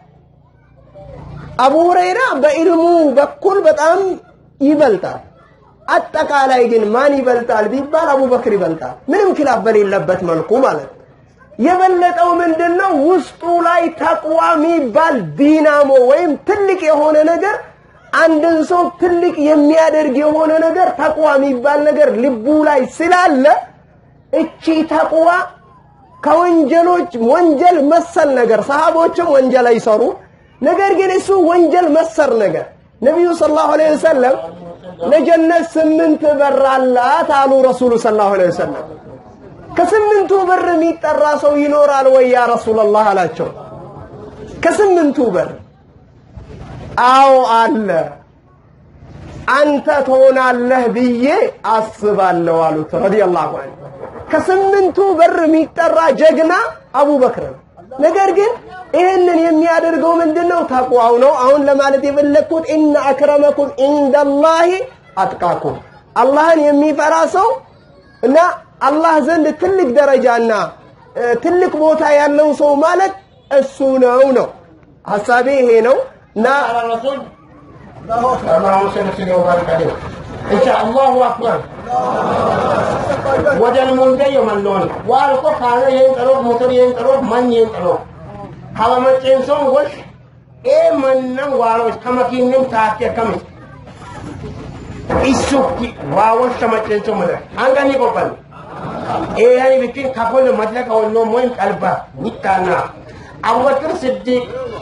S1: አቡ ሁረይራ በኢልሙ በኩል በጣም ይበልጣል አጠቃላይ ግን ማን ይበልጣል ቢባል አቡ በክር ይበልጣል ምንም ክላፍ በሌለበት መልኩ ማለት የበለጠው ምንድነው ውስጡ ላይ ተቅዋ የሚባል ዲናሞ ወይም ትልቅ የሆነ ነገር አንድን ሰው ትልቅ የሚያደርግ የሆነ ነገር ተቅዋ የሚባል ነገር ልቡ ላይ ስላለ እቺ ተቅዋ ከወንጀሎች ወንጀል መሰል ነገር ሰሃቦችም ወንጀል አይሰሩ ነገር ግን እሱ ወንጀል መሰር ነገር ነብዩ ሰለላሁ ዐለይሂ ወሰለም ለጀነት ስምንት በር አላት አሉ ረሱሉ ሰለላሁ ዐለይሂ ወሰለም ከስምንቱ በር የሚጠራ ሰው ይኖራል ወይ ያ ረሱላህ አላቸው ከስምንቱ በር አው አለ አንተ ትሆናለህ ብዬ አስባለሁ አሉት ረዲየላሁ ዐንሁ ከስምንቱ በር የሚጠራ ጀግና አቡ በክር ነገር ግን ይሄንን የሚያደርገው ምንድነው ተቅዋው ነው አሁን ለማለት የፈለኩት ኢነ አክረመኩም ኢንደላሂ አጥቃኩም አላህን የሚፈራ ሰው እና አላህ ዘንድ ትልቅ ደረጃና ትልቅ ቦታ ያለው ሰው ማለት እሱ ነው ነው ሐሳቤ ይሄ ነው እና
S2: ረሱል አላሁ ሰለላሁ ዐለይሂ ኢንሻአላሁ አክበር ወደል ሙንገዮ ማንዶን ዋልቆ ካለ የንጠሮ ሞተር የንጠሮ ማን የንጠሮ ሐዋመጨን ሰው ወሽ ኤ ማንንም ዋሎች ከመኪንም ታከ ከመ ኢሱኪ ዋወሽ ተመጨን ሰው ማለት አንጋኒ ቆባል إيه يعني بكين كفول مدلك أو النوم وين قلبه نكنا أبو بكر الصديق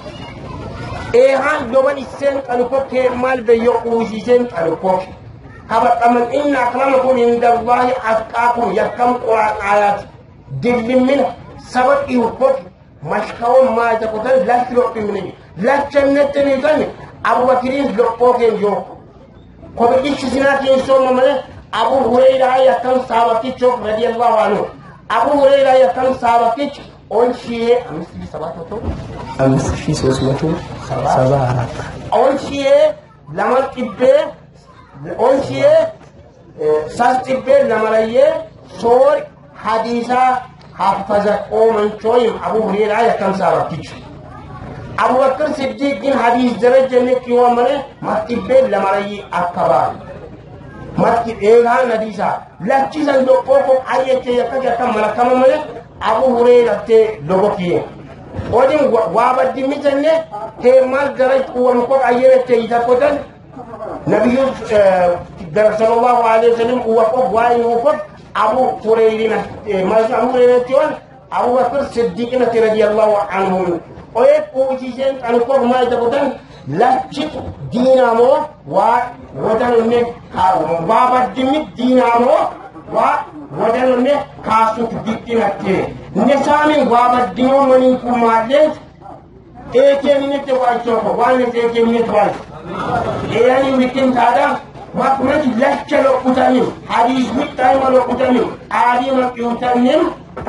S2: إيه هان دوبل السن أنكو كمال بيوكو سن أنكو هذا كمان إن أكرمكم عند الله أتقاكم يكم قرآن آيات دل من سبب يوكو مشكاو ما تقول لا تلوك مني لا تنتني ثاني أبو بكرين لوكو كن يوكو كم إيش سنة كيسون مملة أبو هريرة يكمل سابقي شوك رضي الله عنه أبو هريرة يكمل سابقي أول شيء أمس في سبعة توتو
S1: أمس في سوسمتو سبعة
S2: أول شيء لما تبى أول شيء ساس تبى لما رأيه صور حديثا حافظة أو من شوي أبو هريرة يكمل سابقي أبو بكر صديق إن حديث درجة نكيوا منه ما تبى لما رأيه أكبر ما تبى إلها نديسا لا تيجي لوكو أيه كي يكاد كم منا كم منه أبو هريرة تي لوكيه ودين وابد دميتني كمال درجة ومكور أيه تي إذا كتن نبي صلى الله عليه وسلم وقف واي وقف أبو هريرة ما أبو هريرة تيون أبو بكر صديق رضي الله عنه oye position an ko ma da bodan la chip dinamo wa wadan ne ka baba dimi dinamo wa wadan ne ka su dikkinate ne sami baba dimo mani kuma le e ke minute wa choko wa ne e ke minute wa e yani wikin tada wa kuma di lecture kutani hadith mit time lo kutani ari ma kutani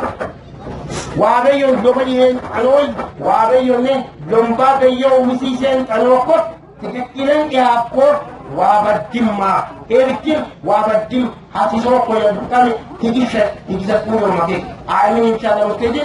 S2: وابيون دوبلين أنول وابيون نه لمبا بيو مسيسن أنوكوت تكتيرن إهابكوت وابدم ما إركيم وابدم حاسسوا كويا كامي تيجيش تيجيش كويا ماكي آمين إن شاء الله مستجد.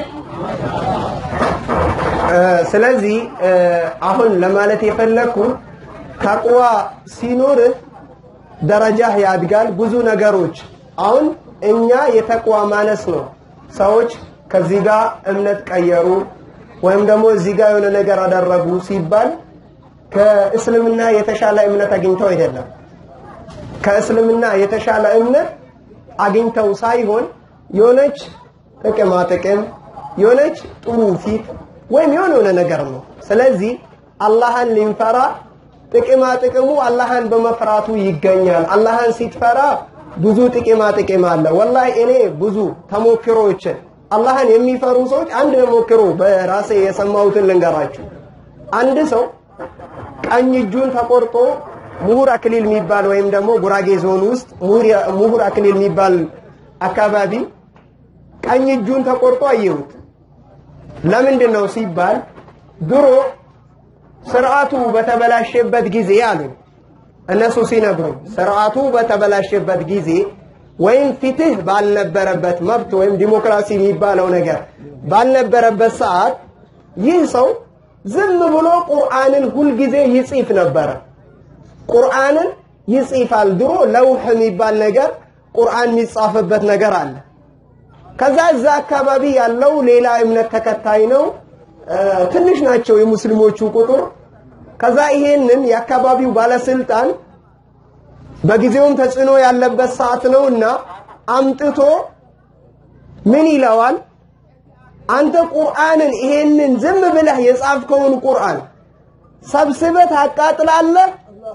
S1: سلازي أهون لما التي فلكوا تقوى سينور درجة يادقال بزو نجاروج أهون إنيا يتقوى ما نسنو سوج ከዚህ ጋር እምነት ቀየሩ ወይም ደግሞ እዚህ ጋር የሆነ ነገር አደረጉ ሲባል ከእስልምና የተሻለ እምነት አግኝተው አይደለም ከእስልምና የተሻለ እምነት አግኝተው ሳይሆን የሆነች ጥቅማ ጥቅም የሆነች ጥሩ ፊት ወይም የሆነ ነገር ነው ስለዚህ አላህን ሊንፈራ ጥቅማ ጥቅሙ አላህን በመፍራቱ ይገኛል አላህን ሲትፈራ ብዙ ጥቅማ ጥቅም አለ ወላሂ እኔ ብዙ ተሞክሮችን አላህን የሚፈሩ ሰዎች አንድ ሞክሮ በራሴ የሰማሁትን ልንገራችሁ አንድ ሰው ቀኝ እጁን ተቆርጦ ምሁር አክሊል የሚባል ወይም ደግሞ ጉራጌ ዞን ውስጥ ምሁር አክሊል የሚባል አካባቢ ቀኝ እጁን ተቆርጦ አየሁት ለምንድን ነው ሲባል ድሮ ስርዓቱ በተበላሸበት ጊዜ አሉ እነሱ ሲነግሩ ስርዓቱ በተበላሸበት ጊዜ ወይም ፍትህ ባልነበረበት መብት ወይም ዲሞክራሲ የሚባለው ነገር ባልነበረበት ሰዓት ይህ ሰው ዝም ብሎ ቁርአንን ሁሉ ጊዜ ይጽፍ ነበር ቁርአንን ይጽፋል ድሮ ለውህ የሚባል ነገር ቁርአን የሚጻፍበት ነገር አለ ከዛ እዛ አካባቢ ያለው ሌላ እምነት ተከታይ ነው ትንሽ ናቸው የሙስሊሞቹ ቁጥር ከዛ ይሄንን የአካባቢው ባለስልጣን በጊዜውም ተጽኖ ያለበት ሰዓት ነውና አምጥቶ ምን ይላዋል አንተ ቁርአንን ይሄንን ዝም ብለህ የጻፍከውን ቁርአን ሰብስበህ ታቃጥላለህ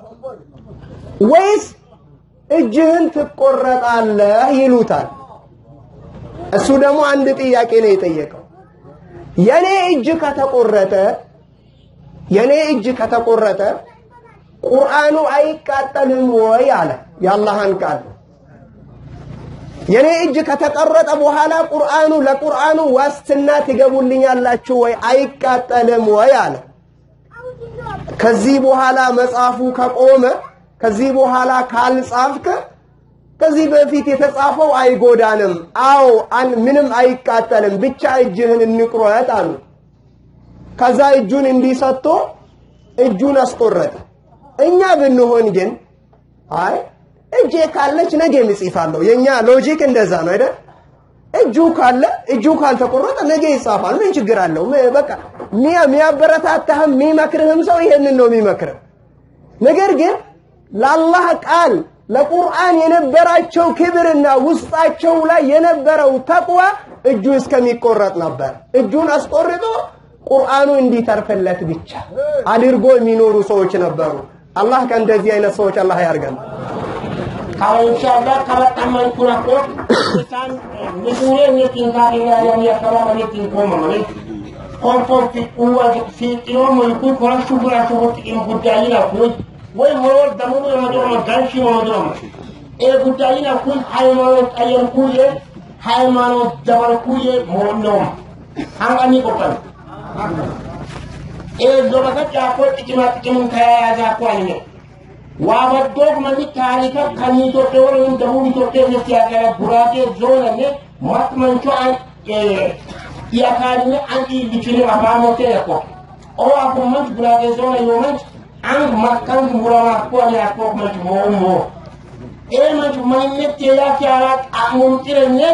S1: ወይስ እጅህን ትቆረጣለህ ይሉታል እሱ ደግሞ አንድ ጥያቄ ነው የጠየቀው የኔ እጅ ከተቆረጠ የኔ እጅ ከተቆረጠ ቁርአኑ አይቃጠልም ወይ አለ ያላህን ቃል የኔ እጅ ከተቆረጠ በኋላ ቁርአኑ ለቁርአኑ ዋስትና ትገቡልኛላችሁ ወይ አይቃጠልም ወይ አለ ከዚህ በኋላ መጻፉ ከቆመ ከዚህ በኋላ ካልጻፍከ ከዚህ በፊት የተጻፈው አይጎዳንም አው አን ምንም አይቃጠልም ብቻ እጅህን እንቁረጥ አሉ ከዛ እጁን እንዲሰጥቶ እጁን አስቆረጠ እኛ ብንሆን ግን አይ እጄ ካለች ነገ ምጽፋለሁ የኛ ሎጂክ እንደዛ ነው አይደል እጁ ካለ እጁ ካልተቆረጠ ነገ ይጻፋል ምን ችግር አለው በቃ ሚያ ሚያበረታታህም ሚመክርህም ሰው ይሄንን ነው ሚመክረው ነገር ግን ለአላህ ቃል ለቁርአን የነበራቸው ክብርና ውስጣቸው ላይ የነበረው ተቅዋ እጁ እስከሚቆረጥ ነበር እጁን አስቆርጦ ቁርአኑ እንዲተርፈለት ብቻ አድርጎ የሚኖሩ ሰዎች ነበሩ አላህ ከእንደዚህ አይነት ሰዎች አላህ ያርገን
S2: አሁን ኢንሻአላህ ከበጣማን ኩራኮ ሳን ንሱሬ የቲንካሪ ያለው ያከራማ የቲንኮማ ማለት ኮንፎርት ኡዋጅ ሲጥሮ መልኩ ኮራሹ ብራሹ ወጥቂም ጉዳይና ኩይ ወይ ወር ደሙኑ የመዶማ ጋንሺ ወመዶማ ኤ ጉዳይና ኩይ ሃይማኖት አየርኩዬ ሃይማኖት ጀበርኩዬ ሞኖም አንጋኒ ቆጣን ኤ ዞባታ ያቆ ጥቂማ ጥቂሙን ከያያዛ ቋይነ ዋበዶግ መኒ ታሪካ ከኒቶ ተወሩን ደቡብ ኢትዮጵያ ለሲያገራ ጉራጌ ዞነኔ ማጥመንቾ አን ያካሪነ አንዲ ሊችሉ አባሞቴ ያቆ ኦ አቁመንት ጉራጌ ዞነ yomanch ang makan murama ko ya ko manch mo e manch mainnet ya kyara amun tirene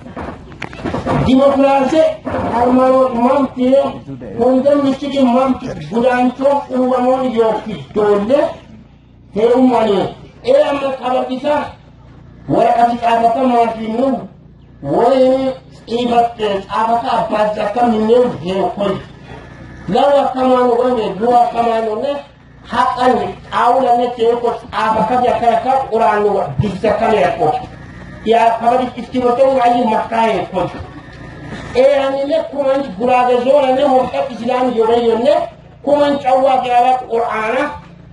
S2: demokrasi harmano mamti kondan mistiki mamti gudancho uwamon yoki dole heumani e amma kabisa wala kabisa abata mafinu wala ibatte abata abata kamine he koy lawa kamano wala lawa kamano ne hakan awla ne teko abaka ya kaka qur'anu disakale ko ya kabari istimoto ngai makaye ko e anile kuman guraga zora ne mo ka islam yore yone kuman chawa gara qur'ana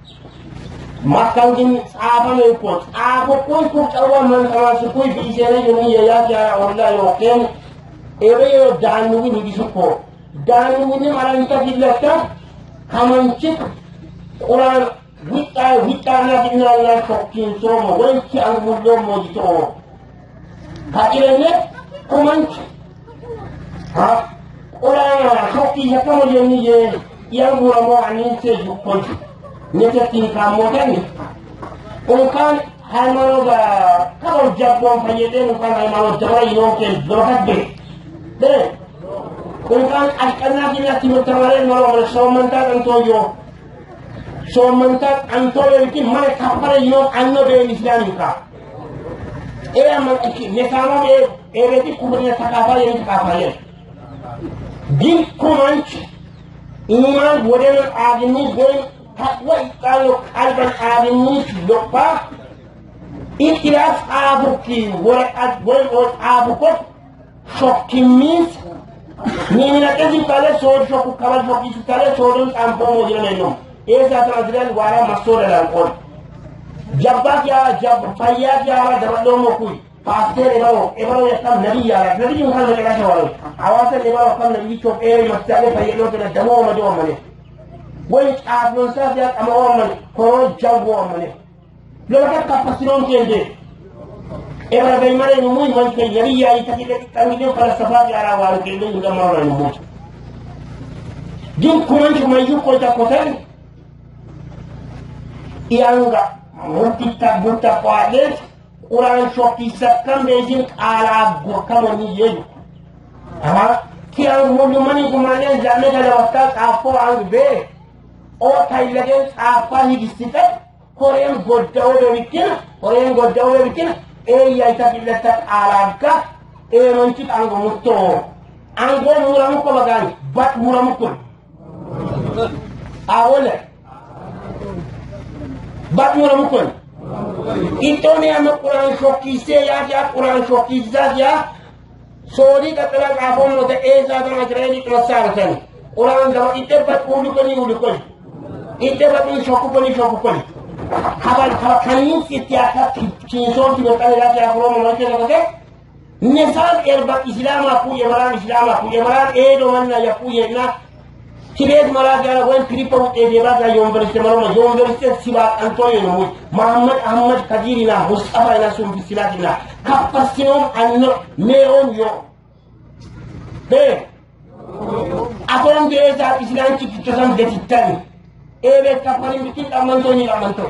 S2: makangin aba ne ko aba ko ko chawa man kama su ko bi sene yone ya ya ya wallahi o ken e re yo danu ni bisu ko danu ni maranta dillata kaman chik Quran wita wita na dinna la tokin so mo wanki an mullo mo dito ka irene kumanch ha Quran toki ya kamo yeni ye ya mura mo anin se jukon ne te tin ka mo tani on kan haymano ga kawo jabbo fa yede no kan haymano tawa yo ke do habbe de on kan alkanna dinna timo tawale no mo so man ta kan to yo so mantat antore ki mane kapare yo anno be islamika e man ki mesama be e be ki kubri takafa ye takafa ye din kumanch iman wode adini boy takwa ikalo alban adini lokpa ikhlas abuki wala ad boy o abuko shokimis ni na kazi kale so shoku kala shoki kale so don ampo mo jene no eza trazilal wara masora lan kon jabba ya jab fayya ya darado mo kuy pastor ebaro ebaro yakam nabi ya nabi ni kan le kasha wala awasa ebaro kan nabi chok e masale fayya lo tena damo ma do mane boy afnon sa ya ama o mane ko jabbo mane lo ka kapasiron kende ebaro bay mane no muy man kay nabi ya itakile tangi falsafa ya ara wala kende ngam mawla no mo din kuman mayu ko ta kotan Ianga mutita buta kwade Quran shoki sakam bezin ala gokamo ni yedu ama kia mo mani kumane jame kada wakta afo angbe o thailagen apa hi disita korean goddawo be wikin korean goddawo be wikin e yaita bilata ala ka e manchi ango mutto ango muramu ko bagani bat muramu ko awole bat mura mukon ito ni ama Quran shoki se ya ya Quran shoki za ya sori ka tala ka fo mo te eza da na gredi ko saratan Quran da ite bat ulu ko ni ulu ko ite bat ni shoku ko ni shoku ko habal ka kanin si ti aka ki so ti ko tala ya ko mo ke la ke ne sal erba islam aku ye maran islam aku ye maran e do man ya ku ye na Kired Malagara went tripo e debata university maroma university siba Antonio no Muhammad Ahmad Kadirina Mustafa ina sum fisilatina kapasium anno neon yo be akon de za islam ki tsam de titan e be kapani miti amanto ni amanto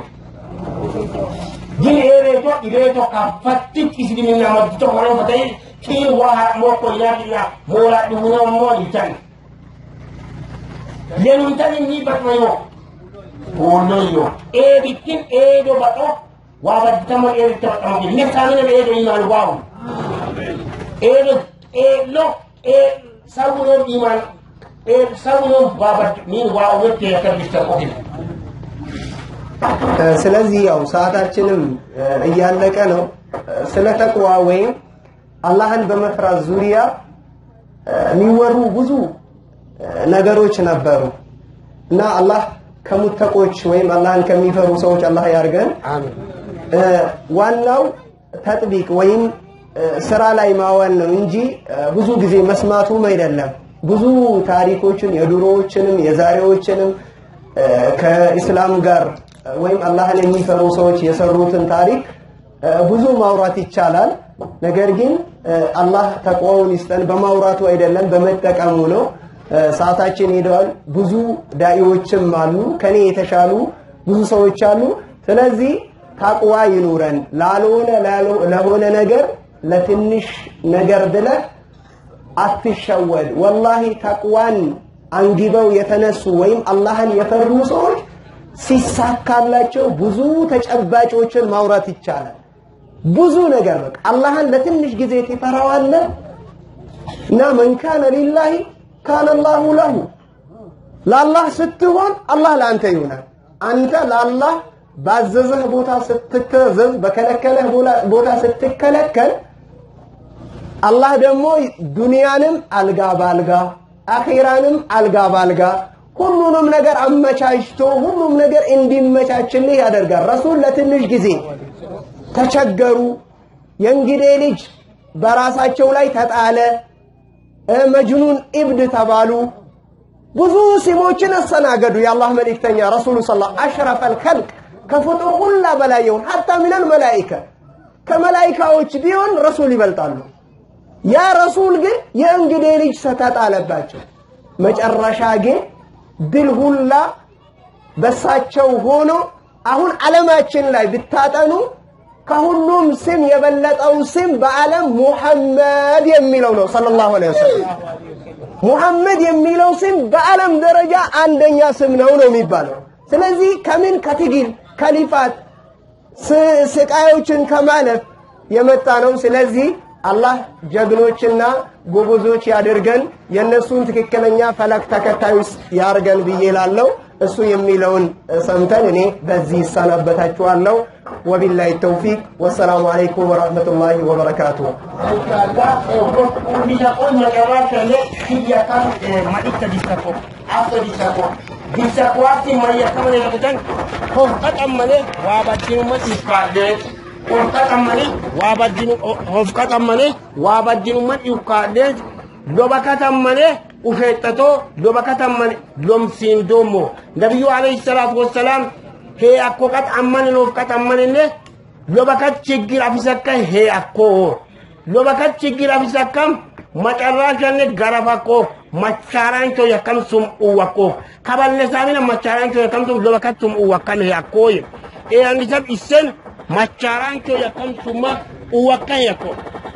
S2: jini e be to ire to kapatti islimin na ma to hono fatai ki wa mo ko ya dina mo la du no mo ni tan Lenun tani ni bat mayo. Ono yo. E bikin e do bato. وابد تمو إيه تمو نكامل إيه إيمان واو إيه إيه لو إيه سوون إيمان إيه سوون وابد مين واو وتي يكبستقول
S1: ስለዚህ ያው ሰዓታችንም እያለቀ ነው ስለ ተቅዋ ወይም አላህን በመፍራት ዙሪያ የሚወሩ ብዙ ነገሮች ነበሩ እና አላህ ከሙተቆች ወይም አላህን ከሚፈሩ ሰዎች አላህ ያርገን አሜን ዋናው ተጥቢቅ ወይም ስራ ላይ ማዋል ነው እንጂ ብዙ ጊዜ መስማቱም አይደለም ብዙ ታሪኮችን የድሮዎችንም የዛሬዎችንም ከኢስላም ጋር ወይም አላህን የሚፈሩ ሰዎች የሰሩትን ታሪክ ብዙ ማውራት ይቻላል ነገር ግን አላህ ተቋውን ይስጠን በማውራቱ አይደለም በመጠቀሙ ነው ሰዓታችን ሄዷል ብዙ ዳኢዎችም አሉ ከኔ የተሻሉ ብዙ ሰዎች አሉ ስለዚህ ተቅዋ ይኑረን ላልሆነ ለሆነ ነገር ለትንሽ ነገር ብለህ አትሸወድ ወላሂ ተቅዋን አንግበው የተነሱ ወይም አላህን የፈሩ ሰዎች ሲሳካላቸው ብዙ ተጨባጮችን ማውራት ይቻላል ብዙ ነገር በቃ አላህን ለትንሽ ጊዜ ተፈራዋለ እና من كان لله كان الله له ለአላህ ስትሆን አላህ ለአንተ ይሆናል አንተ ለአላህ ባዘዘህ ቦታ ስትተዘዝ በከለከለህ ቦታ ስትከለከል አላህ ደግሞ ዱንያንም አልጋ ባልጋ አኺራንም አልጋ ባልጋ ሁሉንም ነገር አመቻችቶ ሁሉም ነገር እንዲመቻችልህ ያደርጋል ረሱል ለትንሽ ጊዜ ተቸገሩ የእንግዴ ልጅ በራሳቸው ላይ ተጣለ መጅኑን ኢብድ ተባሉ ብዙ ስሞችን አሰናገዱ የአላህ መልእክተኛ ረሱል ሰለላሁ አሽረፈ الخلق ከፍጡር ሁሉ በላይ ይሁን حتى من الملائكه ከመላእክቶች ቢሆን ረሱል ይበልጣሉ ያ ረሱል ግን የእንግዴ ልጅ ተጣለባቸው መጨረሻ ግን ድል ሁላ በሳቸው ሆኖ አሁን ዓለማችን ላይ ብታጠኑ ከሁሉም ስም የበለጠው ስም በዓለም ሙሐመድ የሚለው ነው ሰለላሁ ዐለይሂ ወሰለም ሙሐመድ የሚለው ስም በዓለም ደረጃ አንደኛ ስም ነው ነው የሚባለው ስለዚህ ከምን ከትግል ከሊፋት ስቃዮችን ከማለፍ የመጣ ነው ስለዚህ አላህ ጀግኖችና ጎበዞች ያደርገን የነሱን ትክክለኛ ፈለክ ተከታዮች ያርገን ብዬላለው እሱ የሚለውን ሰምተን እኔ በዚህ ሰናበታችኋለሁ ወቢላሂ ተውፊቅ ወሰላሙ አለይኩም ወራህመቱላሂ ወበረካቱ
S2: Orkatamani wabadinu hofkatamani wabadinu man yukade lobakatamani ufetato lobakatamani lomsindomo nabiyyu alayhi salatu wassalam he akokat amani hofkatamani ne lobakat chigir afisakka he akko lobakat chigir afisakam macarrajane garafako macharancho yakam sum uwako kaballe samina macharancho yakam sum lobakat sum uwakan he akko e andisab isen macharancho yakam summa uwakan yako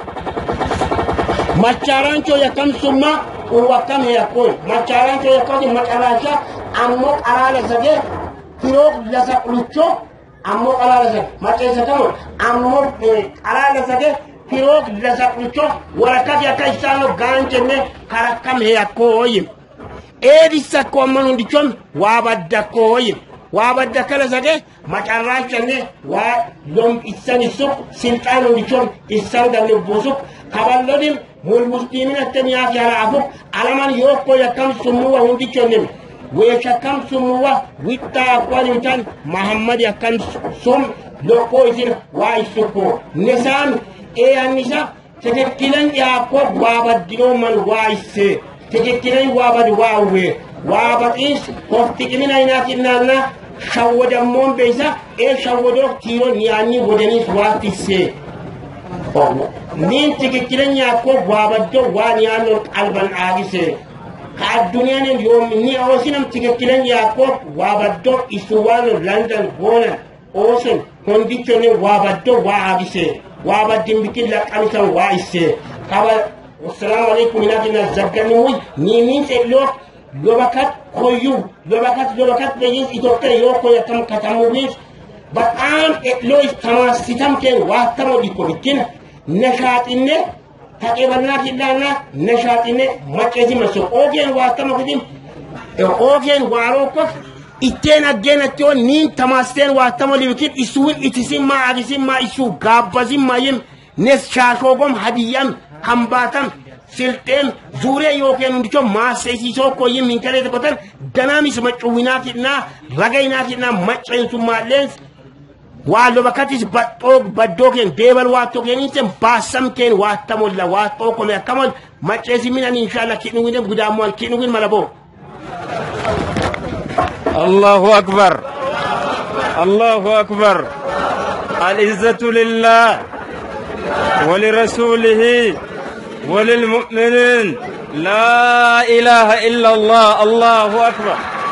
S2: macharancho yakam summa uwakan yako macharancho yakam macaracha ammo arala sage kirok lasa lucho ammo arala sage machaisa kamo ammo arala sage kirok lasa lucho warakat yakaisano ganjene karakam yako yim edisa ko manundichon wabadako yim wabadda kala sage macarrachane wa lom isani suk sultanu dichon isanda ne bosuk kaballodim mul muslimin atnya yara afu alaman yoko yakam sumuwa hundichonem we yakam sumuwa witta kwalintan muhammad yakam sum loko isin wa isuko nisan e anisa tekilan yakob wabadino man wa isse tekilan wabad wawe wabadis hoftikina inatinana شود مون بيزا ايه شودو تيرو نياني ودني سواتيسي مين تكتلن ياكو وابدو وانيانو قلبان آگيسي كالدنيا يوم ني اوسنم تكتلن ياكو وابدو اسوانو لندن بونا اوسن كونديشن وابدو واغيسي وابدين بكي لك امسان وايسي كابا والسلام عليكم minatina زبغنوي نيمين سيلو lobakat koyu lobakat lobakat bejis itokke yoko yakam katamubis بقام لوي تماسيتم كين واتمو ديكو بكنا نشاط إنه تقبلنا كدانا نشاط إنه ما تجي مسو أوكين واتمو كديم أوكين واروكف إتين أجينا تون نين تماسين واتمو لبكين إسوين إتسيم ما عدسيم ما إسو غابزيم ما يم نس شاشوكم هديان همباتم سلطين زوري يوكين نديكو ما سيسيسو كو يم من كالي تكوتن دنامي سمجعونا كدنا رغينا كدنا مجعين سمع لنس والو بكاتيس بطوك بدوكين ديبل واتوكين انتم باسم كين واتمول لا واتوكم يا كمال مجعسي من ان شاء الله كينو وين قداموال كينو وين ملابو
S3: الله أكبر الله أكبر العزة لله ولرسوله وللمؤمنين لا إله إلا الله الله أكبر